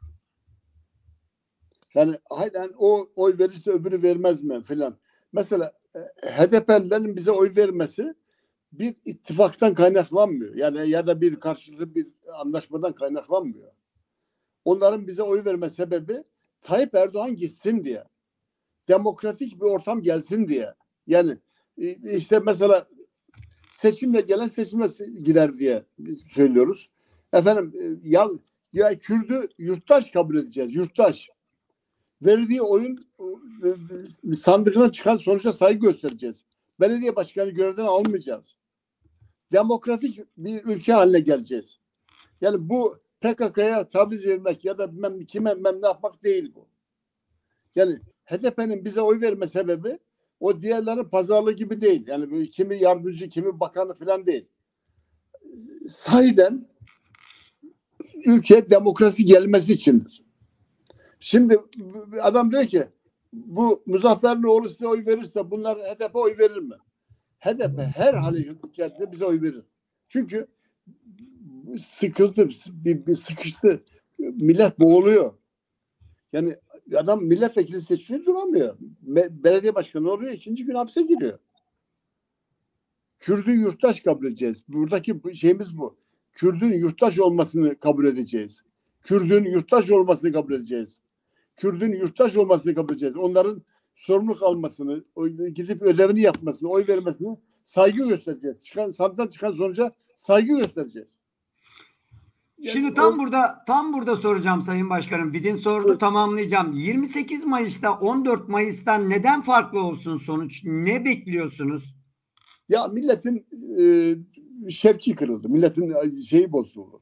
Yani hayden o oy verirse öbürü vermez mi filan. Mesela H D P'lilerin bize oy vermesi bir ittifaktan kaynaklanmıyor. Yani ya da bir karşılıklı bir anlaşmadan kaynaklanmıyor. Onların bize oy verme sebebi Tayyip Erdoğan gitsin diye. Demokratik bir ortam gelsin diye. Yani işte mesela seçimle gelen seçimle gider diye söylüyoruz. Efendim ya, ya Kürdü yurttaş kabul edeceğiz. Yurttaş. Verdiği oyun sandığına çıkan sonuca saygı göstereceğiz. Belediye başkanı görevden almayacağız. Demokratik bir ülke haline geleceğiz. Yani bu P K K'ya taviz vermek ya da bilmem kime bilmem ne yapmak değil bu. Yani H D P'nin bize oy verme sebebi o diğerlerin pazarlığı gibi değil. Yani böyle kimi yardımcı, kimi bakanı falan değil. Sahiden ülkeye demokrasi gelmesi içindir. Şimdi adam diyor ki bu Muzafferlioğlu size oy verirse bunlar H D P oy verir mi? H D P her halükarda bize oy verir. Çünkü sıkıldı, bir, bir sıkıştı. Millet boğuluyor. Yani adam milletvekili seçiliyor, duramıyor. Be- belediye başkanı oluyor, ikinci gün hapse giriyor. Kürdü yurttaş kabul edeceğiz. Buradaki şeyimiz bu. Kürdün yurttaş olmasını kabul edeceğiz. Kürdün yurttaş olmasını kabul edeceğiz. Kürdün yurttaş olmasını kabul edeceğiz. Onların sorumluluk almasını, gidip ödevini yapmasını, oy vermesini saygı göstereceğiz. Çıkan, sandıktan çıkan sonuca saygı göstereceğiz. Yani
Şimdi tam
o,
burada tam burada soracağım Sayın Başkanım. Vidin sordu, evet. Tamamlayacağım. yirmi sekiz Mayıs'ta on dört Mayıs'tan neden farklı olsun sonuç? Ne bekliyorsunuz?
Ya milletin e, şevki kırıldı. Milletin şeyi bozuldu.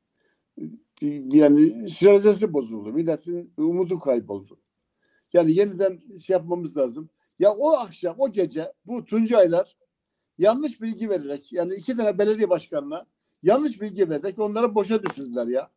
Yani şirazesi bozuldu. Milletin umudu kayboldu. Yani yeniden şey yapmamız lazım. Ya o akşam, o gece bu Tuncaylar yanlış bilgi vererek, yani iki tane belediye başkanına yanlış bilgi vererek onları boşa düşürdüler ya.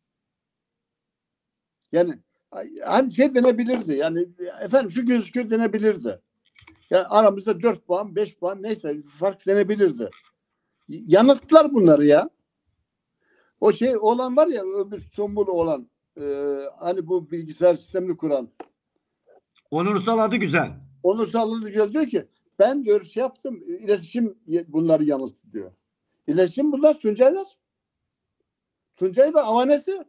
Yani hani şey denebilirdi. Yani efendim şu gözüküyor denebilirdi. Yani aramızda dört puan, beş puan neyse fark denebilirdi. Yanılttılar bunları ya. O şey olan var ya, öbür tombul olan e, hani bu bilgisayar sistemini kuran
Onursal adı güzel.
Onursal adı güzel diyor ki ben diyor şey yaptım iletişim bunları yanılttı diyor. İletişim bunlar Tuncaylar. Tuncay ve avanesi.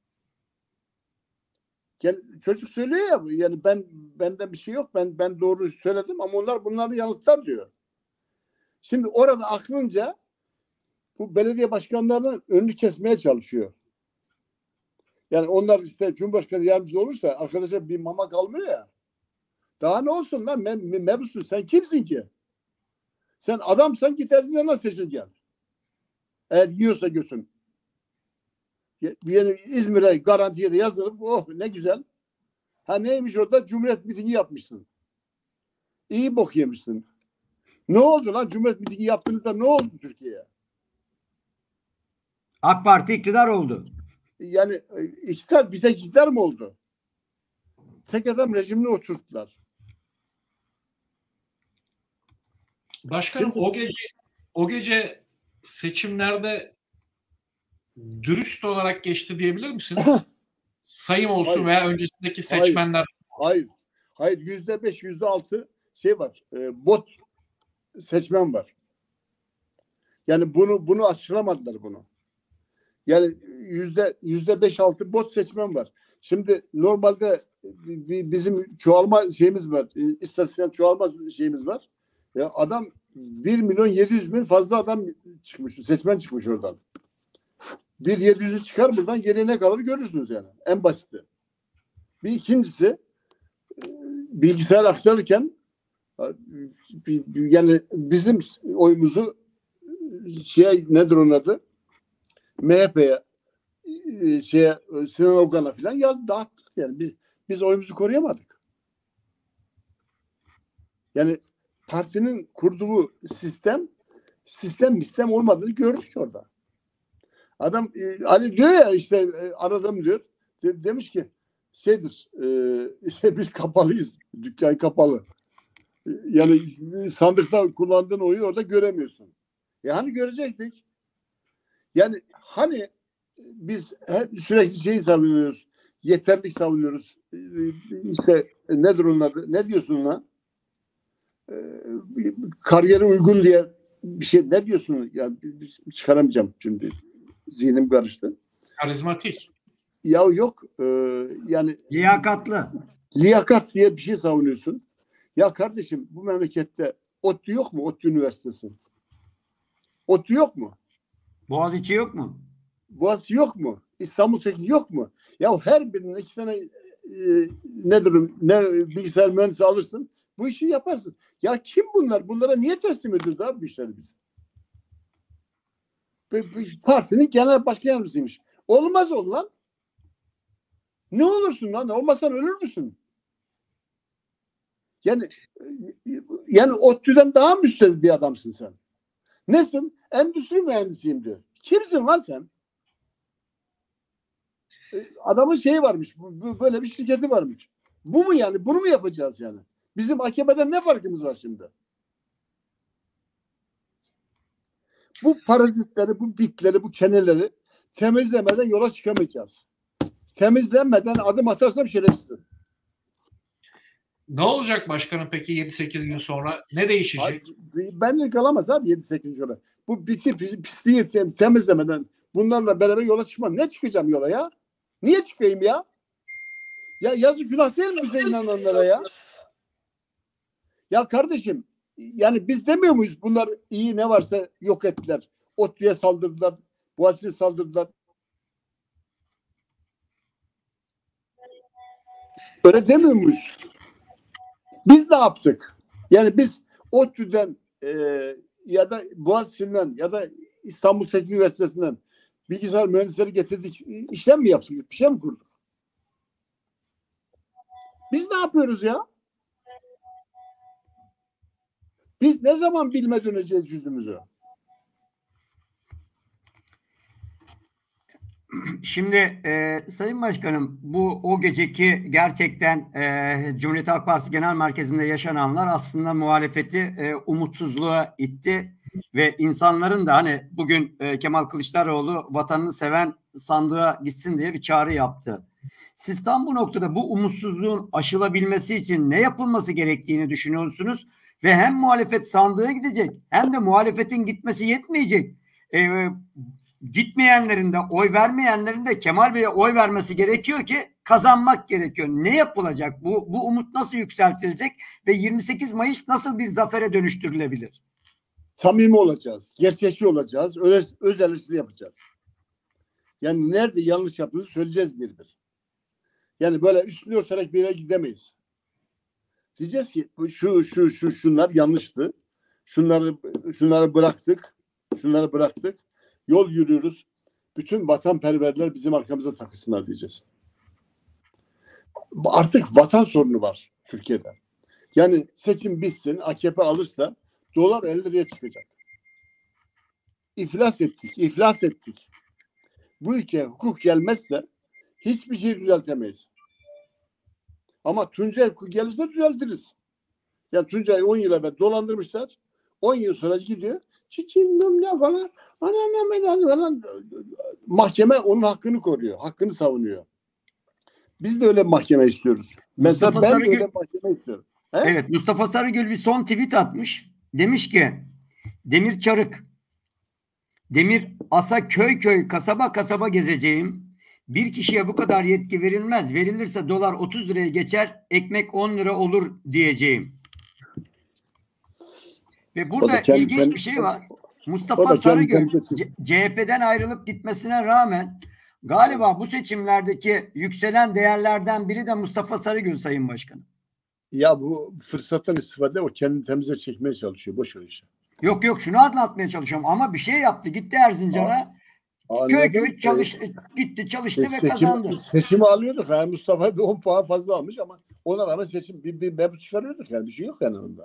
Yani çocuk söylüyor ya yani ben bende bir şey yok ben ben doğru söyledim ama onlar bunları yanılttılar diyor. Şimdi orada aklınca bu belediye başkanlarının önünü kesmeye çalışıyor. Yani onlar işte Cumhurbaşkanı yardımcısı olursa arkadaşa bir mama kalmıyor ya. Daha ne olsun lan me me mebusun sen kimsin ki? Sen adamsan git Erzincan'a seçil gel. Eğer yiyorsa götün. Yani İzmir'e garantiye yazılıp oh ne güzel. Ha neymiş orada? Cumhuriyet mitingi yapmışsın. İyi bok yemişsin. Ne oldu lan? Cumhuriyet mitingi yaptığınızda ne oldu Türkiye'ye?
AK Parti iktidar oldu.
Yani iktidar bir tek iktidar mı oldu? Tek adam rejimini oturttular.
Başkanım
Şimdi,
o gece o gece seçimlerde dürüst olarak geçti diyebilir misiniz? Sayım olsun
hayır,
veya öncesindeki seçmenler.
Hayır. Hayır. Yüzde beş, yüzde altı şey var. E, bot seçmen var. Yani bunu bunu açıklamadılar bunu. Yani yüzde yüzde beş altı bot seçmen var. Şimdi normalde bizim çoğalma şeyimiz var. İstatistik çoğalma şeyimiz var. Ya adam bir milyon yedi yüz bin fazla adam çıkmış. Seçmen çıkmış oradan. bir yedi yüzü çıkar buradan geriye ne kalır görürsünüz yani. En basiti. Bir ikincisi bilgisayar aktarırken yani bizim oyumuzu şey nedir onun adı? M H P'ye şeye Sinan Ogan'a falan yazdı dağıttık yani biz biz oyumuzu koruyamadık. Yani partinin kurduğu sistem sistem sistem olmadığını gördük orada. Adam e, Ali diyor ya işte e, aradım diyor. De, demiş ki şeydir e, işte biz kapalıyız. Dükkan kapalı. E, yani sandıkta kullandığın oyu orada göremiyorsun. Yani görecektik. Yani hani biz hep sürekli şeyi savunuyoruz. Yeterlik savunuyoruz. E, işte nedir onun adı? Ne diyorsun ona? E, kariyere uygun diye bir şey ne diyorsun? Yani çıkaramayacağım şimdi. Zihnim karıştı.
Karizmatik.
Ya yok e, yani
Liyakatlı.
liyakat diye bir şey savunuyorsun. Ya kardeşim bu memlekette ODTÜ yok mu? ODTÜ Üniversitesi. ODTÜ yok mu?
Boğaziçi yok mu?
Boğaziçi yok mu? İstanbul Teknik yok mu? Ya her birinin iki tane e, ne durum ne bilgisayar mühendisi alırsın bu işi yaparsın. Ya kim bunlar? Bunlara niye teslim ediyoruz abi bu işleri biz? Partinin genel başkan yardımcısıymış. Olmaz ol lan. Ne olursun lan? Olmasan ölür müsün? Yani yani ODTÜ'den daha müstehcen bir adamsın sen. Nesin? Endüstri mühendisiyim diyor. Kimsin lan sen? Adamın şeyi varmış. Böyle bir şirketi varmış. Bu mu yani? Bunu mu yapacağız yani? Bizim A K P'den ne farkımız var şimdi? Bu parazitleri, bu bitleri, bu keneleri temizlemeden yola çıkamayacağız. Temizlenmeden adım atarsam şerefsizim.
Ne olacak başkanım peki yedi sekiz gün sonra? Ne değişecek?
Benlik kalamaz abi yedi sekiz gün sonra. Bu biti pisliği temizlemeden bunlarla beraber yola çıkmam. Ne çıkacağım yola ya? Niye çıkayım ya? Ya yazık günah değil mi bize inananlara ya? Ya kardeşim yani biz demiyor muyuz bunlar iyi ne varsa yok ettiler. ODTÜ'ye saldırdılar. Boğaziçi'ne saldırdılar. Öyle demiyor muyuz? Biz ne yaptık? Yani biz ODTÜ'den e, ya da Boğaziçi'nden ya da İstanbul Teknik Üniversitesi'nden bilgisayar mühendisleri getirdik. İşlem mi yaptık? Bir şey mi kurduk? Biz ne yapıyoruz ya? Biz ne zaman bilme döneceğiz yüzümüzü?
Şimdi e, Sayın Başkanım bu o geceki gerçekten e, Cumhuriyet Halk Partisi Genel Merkezi'nde yaşananlar aslında muhalefeti e, umutsuzluğa itti ve insanların da hani bugün e, Kemal Kılıçdaroğlu vatanını seven sandığa gitsin diye bir çağrı yaptı. Siz tam bu noktada bu umutsuzluğun aşılabilmesi için ne yapılması gerektiğini düşünüyorsunuz? Ve hem muhalefet sandığa gidecek hem de muhalefetin gitmesi yetmeyecek. Ee, gitmeyenlerin de oy vermeyenlerin de Kemal Bey'e oy vermesi gerekiyor ki kazanmak gerekiyor. Ne yapılacak? Bu, bu umut nasıl yükseltilecek ve yirmi sekiz Mayıs nasıl bir zafere dönüştürülebilir?
Samimi olacağız, gerçekçi olacağız, öz, öz eleştiri yapacağız. Yani nerede yanlış yaptığımızı söyleyeceğiz bir bir. Yani böyle üstünü örterek bir yere gidemeyiz. Diyeceğiz ki şu şu şu şunlar yanlıştı. Şunları şunları bıraktık. Şunları bıraktık. Yol yürüyoruz. Bütün vatanperverler bizim arkamıza takılsınlar diyeceğiz. Artık vatan sorunu var Türkiye'de. Yani seçim bitsin, A K P alırsa dolar elli liraya çıkacak. İflas ettik, iflas ettik. Bu ülkeye hukuk gelmezse hiçbir şey düzeltemeyiz. Ama Tuncay hukuk gelirse düzeltiriz. Yani Tuncay'ı on yıl evvel dolandırmışlar. on yıl sonra gidiyor. Çiçeğim ne falan. Anam falan. Mahkeme onun hakkını koruyor. Hakkını savunuyor. Biz de öyle bir mahkeme istiyoruz. Mesela
Mustafa
ben
Sarıgül,
de öyle bir mahkeme istiyorum. He?
Evet, Mustafa Sarıgül bir son tweet atmış. Demiş ki Demir Çarık, Demir Asa köy köy kasaba kasaba gezeceğim. Bir kişiye bu kadar yetki verilmez. Verilirse dolar otuz liraya geçer, ekmek on lira olur diyeceğim. Ve burada
kendi,
ilginç
kendi,
bir şey var.
o
Mustafa
da
Sarıgül
kendi,
C H P'den ayrılıp gitmesine rağmen galiba bu seçimlerdeki yükselen değerlerden biri de Mustafa Sarıgül Sayın Başkanım.
Ya bu fırsattan istifade o kendini temize çekmeye çalışıyor. Boş ver işte.
Yok yok şunu anlatmaya çalışıyorum ama bir şey yaptı. Gitti Erzincan'a. Köy köy çalış, gitti çalıştı
e,
ve
seçim,
kazandı.
Seçimi alıyorduk. Yani Mustafa bir on puan fazla almış ama ona rağmen seçim bir, bir mebus çıkarıyorduk. Yani bir şey yok yani onda.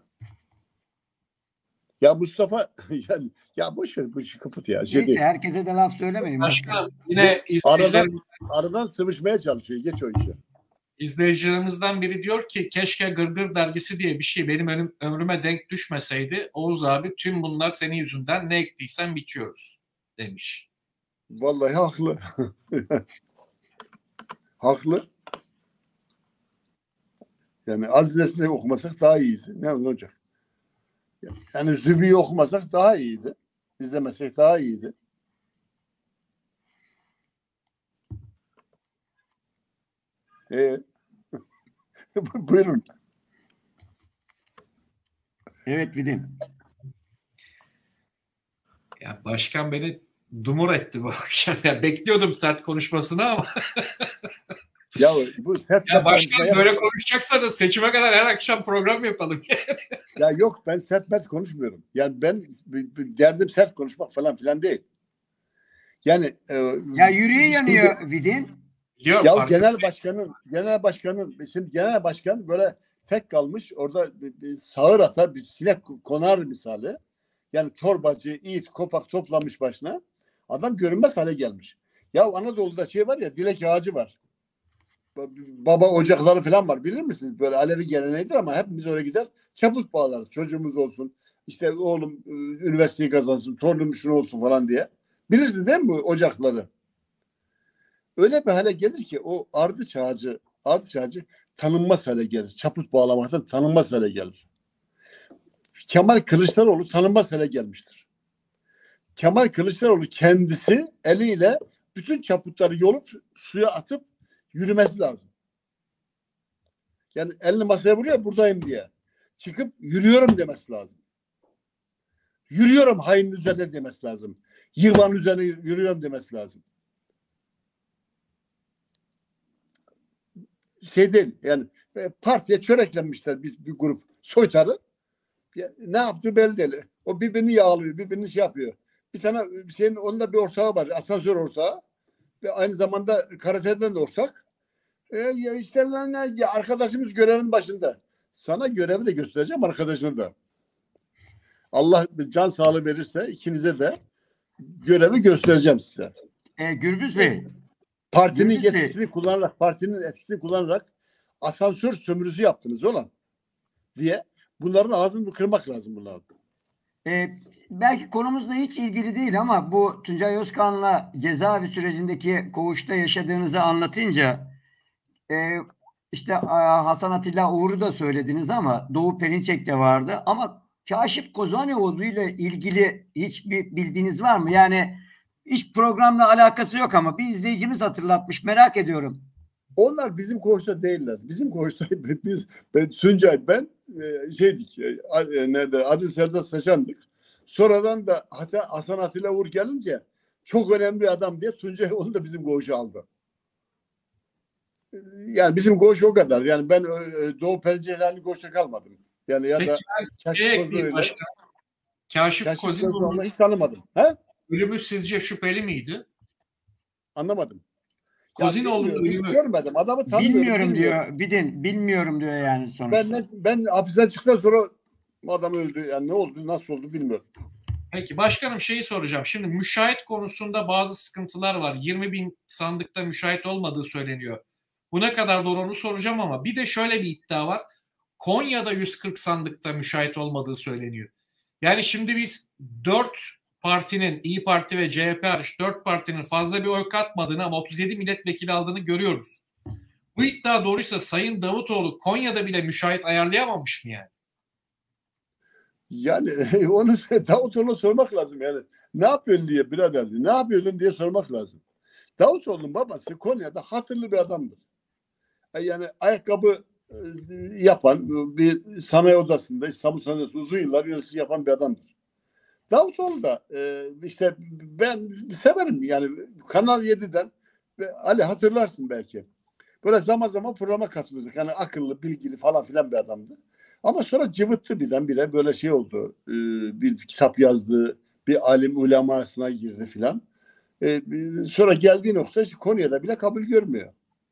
Ya Mustafa yani, ya boş ver bu işi kapat ya. Şey
Neyse
değil.
herkese de laf söylemeyin.
Başkanım yine
Aradan,
izleyicilerimiz,
aradan sıvışmaya çalışıyor. Geç o işi.
izleyicilerimizden biri diyor ki keşke Gırgır dergisi diye bir şey benim önüm, ömrüme denk düşmeseydi. Oğuz abi tüm bunlar senin yüzünden ne ektiysen biçiyoruz demiş.
Vallahi haklı. Haklı. Yani Aziz okumasak daha iyiydi. Ne olacak? Yani Zübü'yü okumasak daha iyiydi. İzlemesek daha iyiydi. Ee, buyurun.
Evet Vidim.
Ya başkan beni dumur etti bu akşam. Ya bekliyordum sert konuşmasını ama.
Ya bu sert
ya başkan
ya,
böyle konuşacaksanız seçime kadar her akşam program yapalım.
Ya yok ben sert mert konuşmuyorum. Yani ben derdim sert konuşmak falan filan değil. Yani e,
Ya yüreği yanıyor
şimdi,
Vidin.
Diyor,
ya genel başkanın genel başkanın şimdi genel başkan böyle tek kalmış orada bir, bir sağır ata bir sinek konar misali. Yani torbacı, it, kopak toplamış başına. Adam görünmez hale gelmiş. Ya Anadolu'da şey var ya dilek ağacı var. Baba ocakları falan var. Bilir misiniz? Böyle Alevi geleneğidir ama hepimiz oraya gider. Çabuk bağlarız. Çocuğumuz olsun. İşte oğlum üniversiteyi kazansın. Torunum şunu olsun falan diye. Bilirsiniz değil mi bu ocakları? Öyle bir hale gelir ki o ardıç ağacı, ardıç ağacı tanınmaz hale gelir. Çaput bağlamaktan tanınmaz hale gelir. Kemal Kılıçdaroğlu tanınmaz hale gelmiştir. Kemal Kılıçdaroğlu kendisi eliyle bütün çaputları yolup suya atıp yürümesi lazım. Yani elini masaya vuruyor buradayım diye. Çıkıp yürüyorum demesi lazım. Yürüyorum hainin üzerine demesi lazım. Yığmanın üzerine yürüyorum demesi lazım. Şey değil yani partiye çöreklenmişler bir, bir grup soytarı. Ya, ne yaptığı belli değil. O birbirini yağlıyor, birbirini şey yapıyor. Bir tane şeyin onda bir ortağı var. Asansör ortağı. Ve aynı zamanda karateden de ortak. E, ya işte lan ya arkadaşımız görevin başında. Sana görevi de göstereceğim arkadaşına da. Allah can sağlığı verirse ikinize de görevi göstereceğim size.
E, Gürbüz Bey.
Partinin
Gürbüz
yetkisini
Bey.
kullanarak, partinin etkisini kullanarak asansör sömürüsü yaptınız olan diye bunların ağzını kırmak lazım bunların.
e, belki konumuzla hiç ilgili değil ama bu Tuncay Özkan'la cezaevi sürecindeki koğuşta yaşadığınızı anlatınca e, işte a, Hasan Atilla Uğur'u da söylediniz ama Doğu Perinçek de vardı ama Kaşif Kozanioğlu ile ilgili hiçbir bildiğiniz var mı? Yani hiç programla alakası yok ama bir izleyicimiz hatırlatmış, merak ediyorum.
Onlar bizim koğuşta değiller. Bizim koğuşta biz ben, Süncay ben e, şeydik. E, e, nerede? Adil Serdar Saçan'dık. Sonradan da Hasan, Hasan Atilla Uğur gelince çok önemli adam diye Süncay onu da bizim koğuşa aldı. E, Yani bizim koğuş o kadar. Yani ben e, Doğu Perinçek'le koğuşta kalmadım. Yani ya
Peki,
da Kaşif
şey
Kozan'la
ekleyeyim başka. Kaşif
Kaşif
Kozan'la
Kozan'la hiç tanımadım. He?
ölümü sizce şüpheli miydi?
Anlamadım. Ya
Kozinoğlu'nun
bilmiyorum, hiç
ölümü
görmedim. Adamı tanımıyorum.
Bilmiyorum
bilmiyorum.
diyor. Bidin, bilmiyorum diyor yani sonuçta.
Ben ne, ben hapisten çıktıktan sonra adam öldü. Yani ne oldu, nasıl oldu bilmiyorum.
Peki başkanım şeyi soracağım. Şimdi müşahit konusunda bazı sıkıntılar var. yirmi bin sandıkta müşahit olmadığı söyleniyor. Bu ne kadar doğru onu soracağım ama bir de şöyle bir iddia var. Konya'da yüz kırk sandıkta müşahit olmadığı söyleniyor. Yani şimdi biz dört partinin, İyi Parti ve C H P hariç dört partinin fazla bir oy katmadığını ama otuz yedi milletvekili aldığını görüyoruz. Bu iddia doğruysa Sayın Davutoğlu Konya'da bile müşahit ayarlayamamış mı yani?
Yani onu Davutoğlu'na sormak lazım yani. Ne yapıyorsun diye birader, ne yapıyordun diye sormak lazım. Davutoğlu'nun babası Konya'da hatırlı bir adamdır. Yani ayakkabı e, yapan bir sanayi odasında, İstanbul Sanayisi uzun yıllar yönetici yapan bir adamdır. Davutoğlu da e, işte ben severim yani Kanal yedi'den ve Ali hatırlarsın belki. Böyle zaman zaman programa katılırdık. Yani akıllı, bilgili falan filan bir adamdı. Ama sonra cıvıttı birdenbire böyle şey oldu. E, bir kitap yazdı, bir alim ulemasına girdi filan. E, sonra geldiği nokta işte Konya'da bile kabul görmüyor.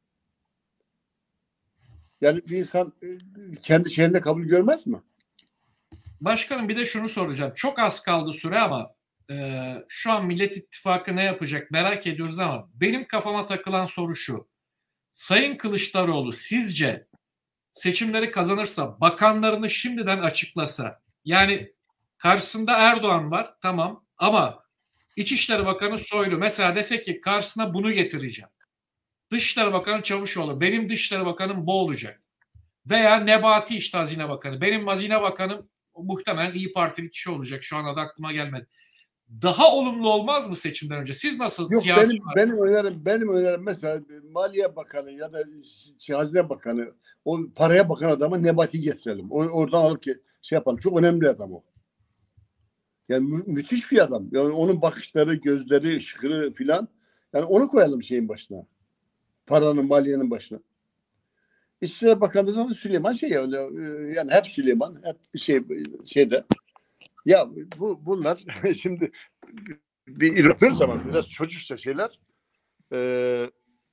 Yani bir insan e, kendi şehrinde kabul görmez mi?
Başkanım bir de şunu soracağım. Çok az kaldı süre ama e, şu an Millet İttifakı ne yapacak merak ediyoruz ama benim kafama takılan soru şu. Sayın Kılıçdaroğlu sizce seçimleri kazanırsa bakanlarını şimdiden açıklasa, yani karşısında Erdoğan var tamam ama İçişleri Bakanı Soylu mesela dese ki karşısına bunu getireceğim. Dışişleri Bakanı Çavuşoğlu benim Dışişleri Bakanım bu olacak. Veya Nebati işte Hazine Bakanı. Benim Hazine Bakanım muhtemelen İyi Partili kişi olacak. Şu an adı aklıma gelmedi. Daha olumlu olmaz mı seçimden önce? Siz nasıl
Yok
siyasi
benim benim önerim benim önerim mesela Maliye Bakanı ya da Hazine Bakanı o paraya bakan adama Nebati getirelim. O, oradan alıp ki şey yapalım. Çok önemli adam o. Yani mü- müthiş bir adam. Yani onun bakışları, gözleri, ışıkları filan. Yani onu koyalım şeyin başına. Paranın, maliyenin başına. İçişleri Bakanı zaten Süleyman şey yani, yani hep Süleyman, hep şey şeyde. Ya bu bunlar şimdi bir yapıyoruz ama biraz çocukça şeyler. Ee,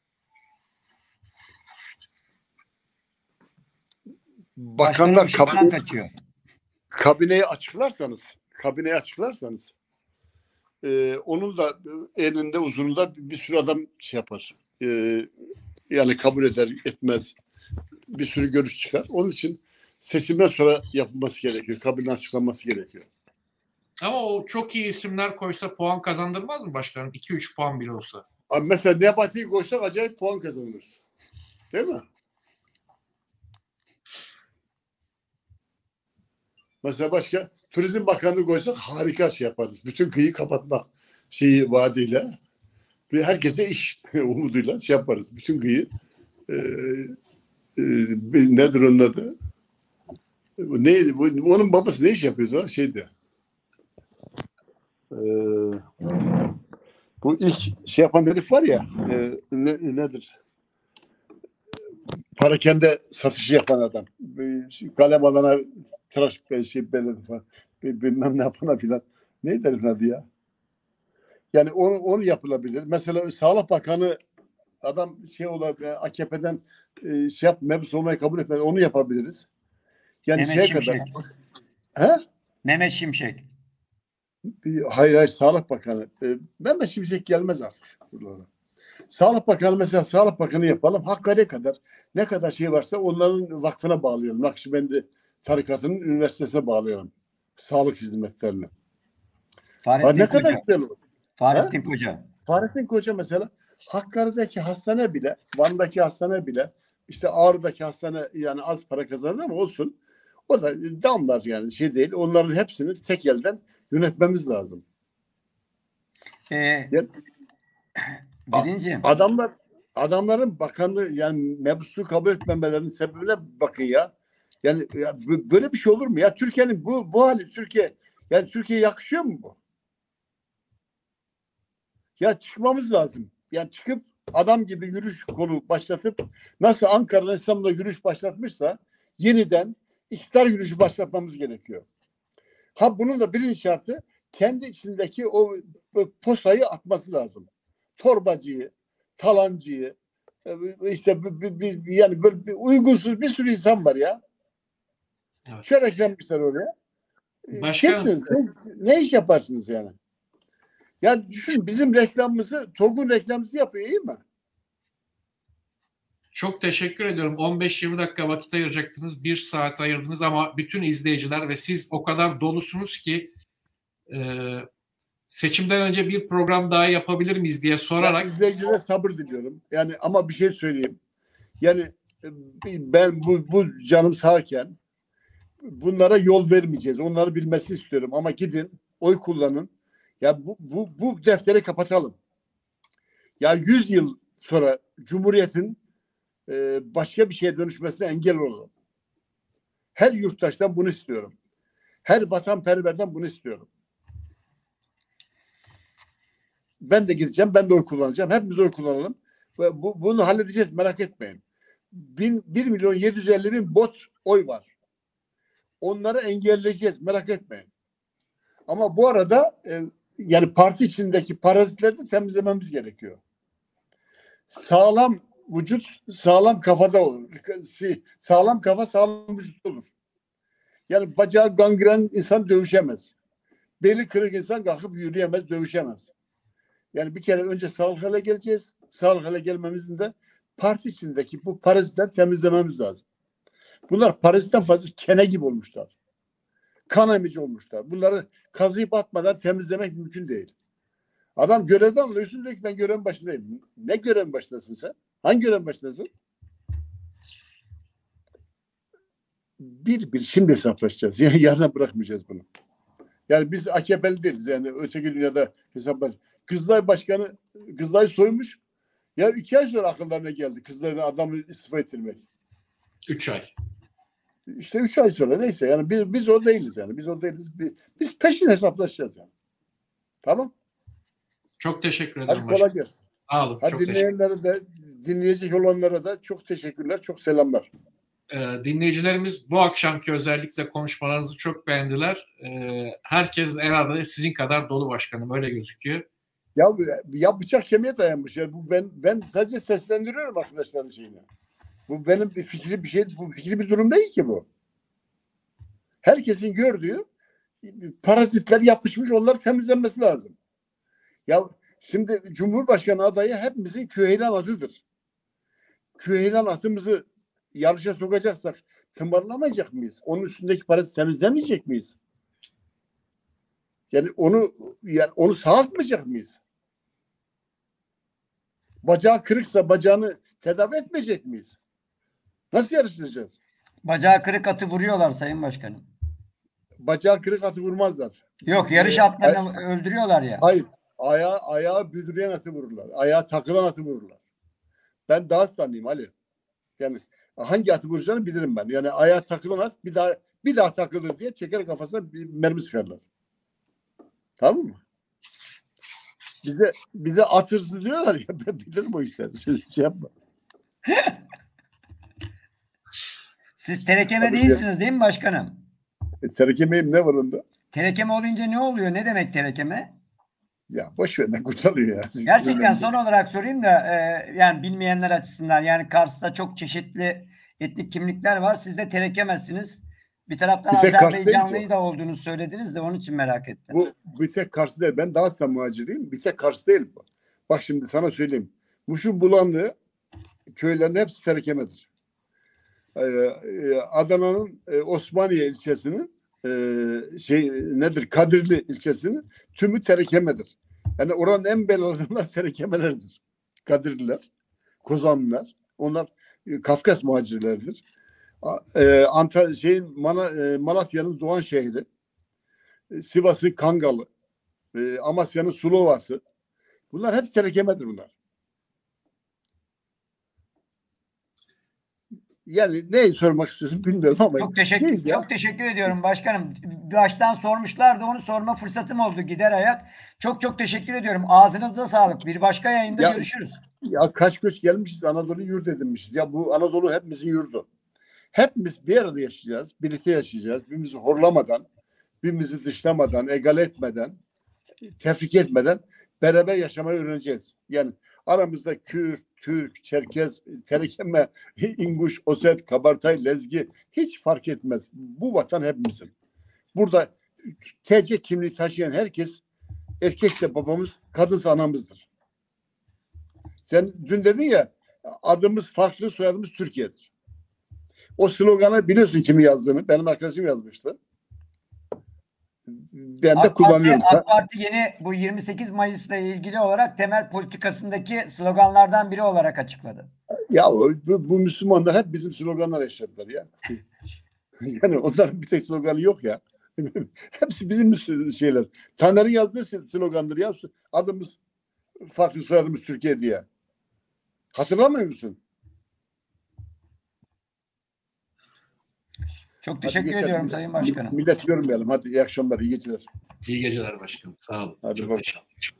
bakanlar kabine,
kaçıyor.
kabineyi açıklarsanız, kabineyi açıklarsanız e, onun da elinde uzununda bir sürü adam şey yapar. E, yani kabul eder, etmez. Bir sürü görüş çıkar. Onun için seçimden sonra yapılması gerekiyor. Kabine açıklanması gerekiyor.
ama o çok iyi isimler koysa puan kazandırmaz mı başkanım? iki üç puan bile olsa.
Abi mesela Nebati'yi koysak acayip puan kazanırız. Değil mi? Mesela başka Turizm Bakanlığı koysak harika şey yaparız. Bütün kıyı kapatma şeyi vaadiyle ve herkese iş umuduyla şey yaparız. Bütün kıyı e, e, nedir onun adı? Neydi? Bu, onun babası ne iş yapıyordu? Şeydi. E, bu ilk şey yapan herif var ya e, ne, nedir? Parakende satışı yapan adam. Kalem alana tıraş şey belirli falan. Bilmem ne yapana filan. Neydi herifin adı ya? Yani onu, onu yapılabilir. Mesela Sağlık Bakanı adam şey olabilir, A K P'den e, şey yap, mebus olmayı kabul etmez. Onu yapabiliriz. Yani
Mehmet
şey
Şimşek.
kadar. He?
Mehmet Şimşek.
Hayır hayır Sağlık Bakanı. E, Mehmet Şimşek gelmez artık. Sağlık Bakanı mesela Sağlık Bakanı yapalım. Hakkari'ye kadar ne kadar şey varsa onların vakfına bağlayalım. Nakşibendi tarikatının üniversitesine bağlayalım. sağlık hizmetlerine.
Fahrettin
Ha, ne
Koca.
kadar güzel olur.
Fahrettin Koca.
Fahrettin Koca mesela Hakkari'deki hastane bile, Van'daki hastane bile, işte Ağrı'daki hastane yani az para kazanır ama olsun. O da damlar yani şey değil. Onların hepsini tek elden yönetmemiz lazım.
Ee,
Yani,
Didinciğim.
adamlar adamların bakanlığı yani mebusluğu kabul etmemelerinin sebebine bakın ya. Yani ya, böyle bir şey olur mu? Ya Türkiye'nin bu bu hali Türkiye yani Türkiye'ye yakışıyor mu bu? Ya çıkmamız lazım. Yani çıkıp adam gibi yürüyüş kolu başlatıp nasıl Ankara'da İstanbul'da yürüyüş başlatmışsa yeniden iktidar yürüyüşü başlatmamız gerekiyor. Ha bunun da birinci şartı kendi içindeki o posayı atması lazım. Torbacıyı, talancıyı, işte yani böyle bir uygunsuz bir sürü insan var ya.
Evet.
Şöyle eklenmişler oraya.
Başka...
Kimsiniz? Ne, ne iş yaparsınız yani? Ya düşün bizim reklamımızı, TOG'un reklamımızı yapıyor iyi mi?
Çok teşekkür ediyorum. on beş yirmi dakika vakit ayıracaktınız. Bir saat ayırdınız ama bütün izleyiciler ve siz o kadar dolusunuz ki e, seçimden önce bir program daha yapabilir miyiz diye sorarak.
Yani izleyicilere sabır diliyorum. Yani ama bir şey söyleyeyim. Yani ben bu, bu canım sağken bunlara yol vermeyeceğiz. Onları bilmesi istiyorum. Ama gidin oy kullanın. Ya bu, bu, bu defteri kapatalım. Ya yüz yıl sonra Cumhuriyet'in e, başka bir şeye dönüşmesine engel olalım. Her yurttaştan bunu istiyorum. Her vatanperverden bunu istiyorum. Ben de gideceğim, ben de oy kullanacağım. Hepimiz oy kullanalım. Ve bu, bunu halledeceğiz, merak etmeyin. Bin, bir milyon yedi yüz elli bin bot oy var. Onları engelleyeceğiz, merak etmeyin. Ama bu arada e, yani parti içindeki parazitleri de temizlememiz gerekiyor. Sağlam vücut sağlam kafada olur. Sağlam kafa sağlam vücut olur. Yani bacağı gangren insan dövüşemez. Beli kırık insan kalkıp yürüyemez, dövüşemez. Yani bir kere önce sağlık hale geleceğiz. Sağlık hale gelmemizin de parti içindeki bu parazitleri temizlememiz lazım. Bunlar parazitten fazla kene gibi olmuşlar. Kan emici olmuşlar. Bunları kazıyıp atmadan temizlemek mümkün değil. Adam görevden alıyorsun diyor ki ben görevin başındayım. Ne görevin başındasın sen? Hangi görevin başındasın? Bir bir şimdi hesaplaşacağız. Yani yarına bırakmayacağız bunu. Yani biz A K P'li değiliz. Yani öteki dünyada hesaplaş. Kızılay Başkanı Kızılay soymuş. Ya iki ay sonra akıllarına geldi. Kızılay'ın adamı istifa ettirmek.
Üç ay.
İşte üç ay sonra neyse. Yani biz, biz o değiliz yani. Biz o değiliz. Biz, biz peşin hesaplaşacağız yani. Tamam.
Çok teşekkür ederim.
Hadi kolay gelsin.
Sağ olun.
Hadi
çok
dinleyenlere de dinleyecek olanlara da çok teşekkürler. Çok selamlar.
Ee, dinleyicilerimiz bu akşamki özellikle konuşmalarınızı çok beğendiler. Ee, herkes herhalde sizin kadar dolu başkanım. Öyle gözüküyor.
Ya, ya bıçak kemiğe dayanmış. Ya. Bu ben ben sadece seslendiriyorum arkadaşların şeyini. Bu benim bir fikri bir şey, bu fikri bir durum değil ki bu. Herkesin gördüğü parazitler yapışmış, onlar temizlenmesi lazım. Ya şimdi Cumhurbaşkanı adayı hepimizin Küheylan atıdır. Küheylan atımızı yarışa sokacaksak tımarlamayacak mıyız? Onun üstündeki parazit temizlemeyecek miyiz? Yani onu yani onu sağaltmayacak mıyız? Bacağı kırıksa bacağını tedavi etmeyecek miyiz? Nasıl yarıştıracağız?
Bacağı kırık atı vuruyorlar Sayın Başkanım.
Bacağı kırık atı vurmazlar.
Yok yarış
Ee,
atlarını
ay-
öldürüyorlar ya.
Hayır. Ayağı, ayağı büdüreyen atı vururlar. Ayağı takılan atı vururlar. Ben daha sanayım Ali. Yani hangi atı vuracağını bilirim ben. Yani ayağı takılan at bir daha bir daha takılır diye çeker kafasına bir mermi sıkarlar. Tamam mı? Bize bize at hırsızı diyorlar ya, ben bilirim o işleri. Şey, şey yapma.
Siz terekeme
Tabii
değilsiniz değil mi başkanım?
E, terekemeyim ne var onda?
Terekeme olunca ne oluyor? Ne demek terekeme?
Ya boş ver ne kurtarıyor ya. Siz
Gerçekten
önemli.
son olarak sorayım da e, yani bilmeyenler açısından, yani Kars'ta çok çeşitli etnik kimlikler var. Siz de terekemezsiniz. Bir taraftan
Bir tek Kars değil
Azerbaycanlıyı
bu.
da olduğunu söylediniz de onun için merak ettim.
Bu bir tek Kars değil. Ben daha asla muhaciriyim. Bir tek Kars değil bu. Bak şimdi sana söyleyeyim. Muş'un Bulanlı köylerin hepsi terekemedir. Ee, e, Adana'nın e, Osmaniye ilçesinin e, şey nedir? Kadirli ilçesinin tümü terekemedir. Yani oranın en belalılar terekemelerdir. Kadirliler, Kozanlılar. Onlar e, Kafkas muhacirleridir. E, Antalya şeyin Mana, e, Malatya'nın Doğan şehri, e, Sivas'ın Kangalı, e, Amasya'nın Sulovası. Bunlar hepsi terekemedir bunlar. Yani neyi sormak istiyorsun bilmiyorum ama.
Çok teşekkür,
şeyiz ya.
çok teşekkür ediyorum başkanım. Baştan sormuşlardı, onu sorma fırsatım oldu gider ayak. Çok çok teşekkür ediyorum. Ağzınıza sağlık. Bir başka yayında
Ya-
görüşürüz.
Ya kaç göç gelmişiz, Anadolu yurt edinmişiz. Ya bu Anadolu hepimizin yurdu. Hepimiz bir arada yaşayacağız, birlikte yaşayacağız. Birbirimizi horlamadan, birbirimizi dışlamadan, egal etmeden, tefrik etmeden beraber yaşamayı öğreneceğiz. Yani aramızda Kürt, Türk, Çerkez, Terekeme, İnguş, Oset, Kabartay, Lezgi hiç fark etmez. Bu vatan hepimizin. Burada T C kimliği taşıyan herkes erkekse babamız, kadınsa anamızdır. Sen dün dedin ya, adımız farklı, soyadımız Türkiye'dir. O sloganı biliyorsun kimi yazdığını. Benim arkadaşım yazmıştı. Ben de
AK
kullanıyorum.
Parti, AK Parti yeni bu yirmi sekiz Mayıs'la ilgili olarak temel politikasındaki sloganlardan biri olarak açıkladı.
Ya o- bu, bu Müslümanlar hep bizim sloganlar yaşadılar ya. Yani onların bir tek sloganı yok ya. Hepsi bizim müs- şeyler. Taner'in yazdığı slogandır ya. Adımız farklı, soyadımız Türkiye diye. Hatırlamıyor musun?
Çok teşekkür
geçelim.
ediyorum Sayın Başkanım.
Millet yormayalım. Hadi iyi akşamlar, iyi geceler.
İyi geceler başkanım. Sağ olun.
Hadi
Çok
bak.
teşekkür ederim.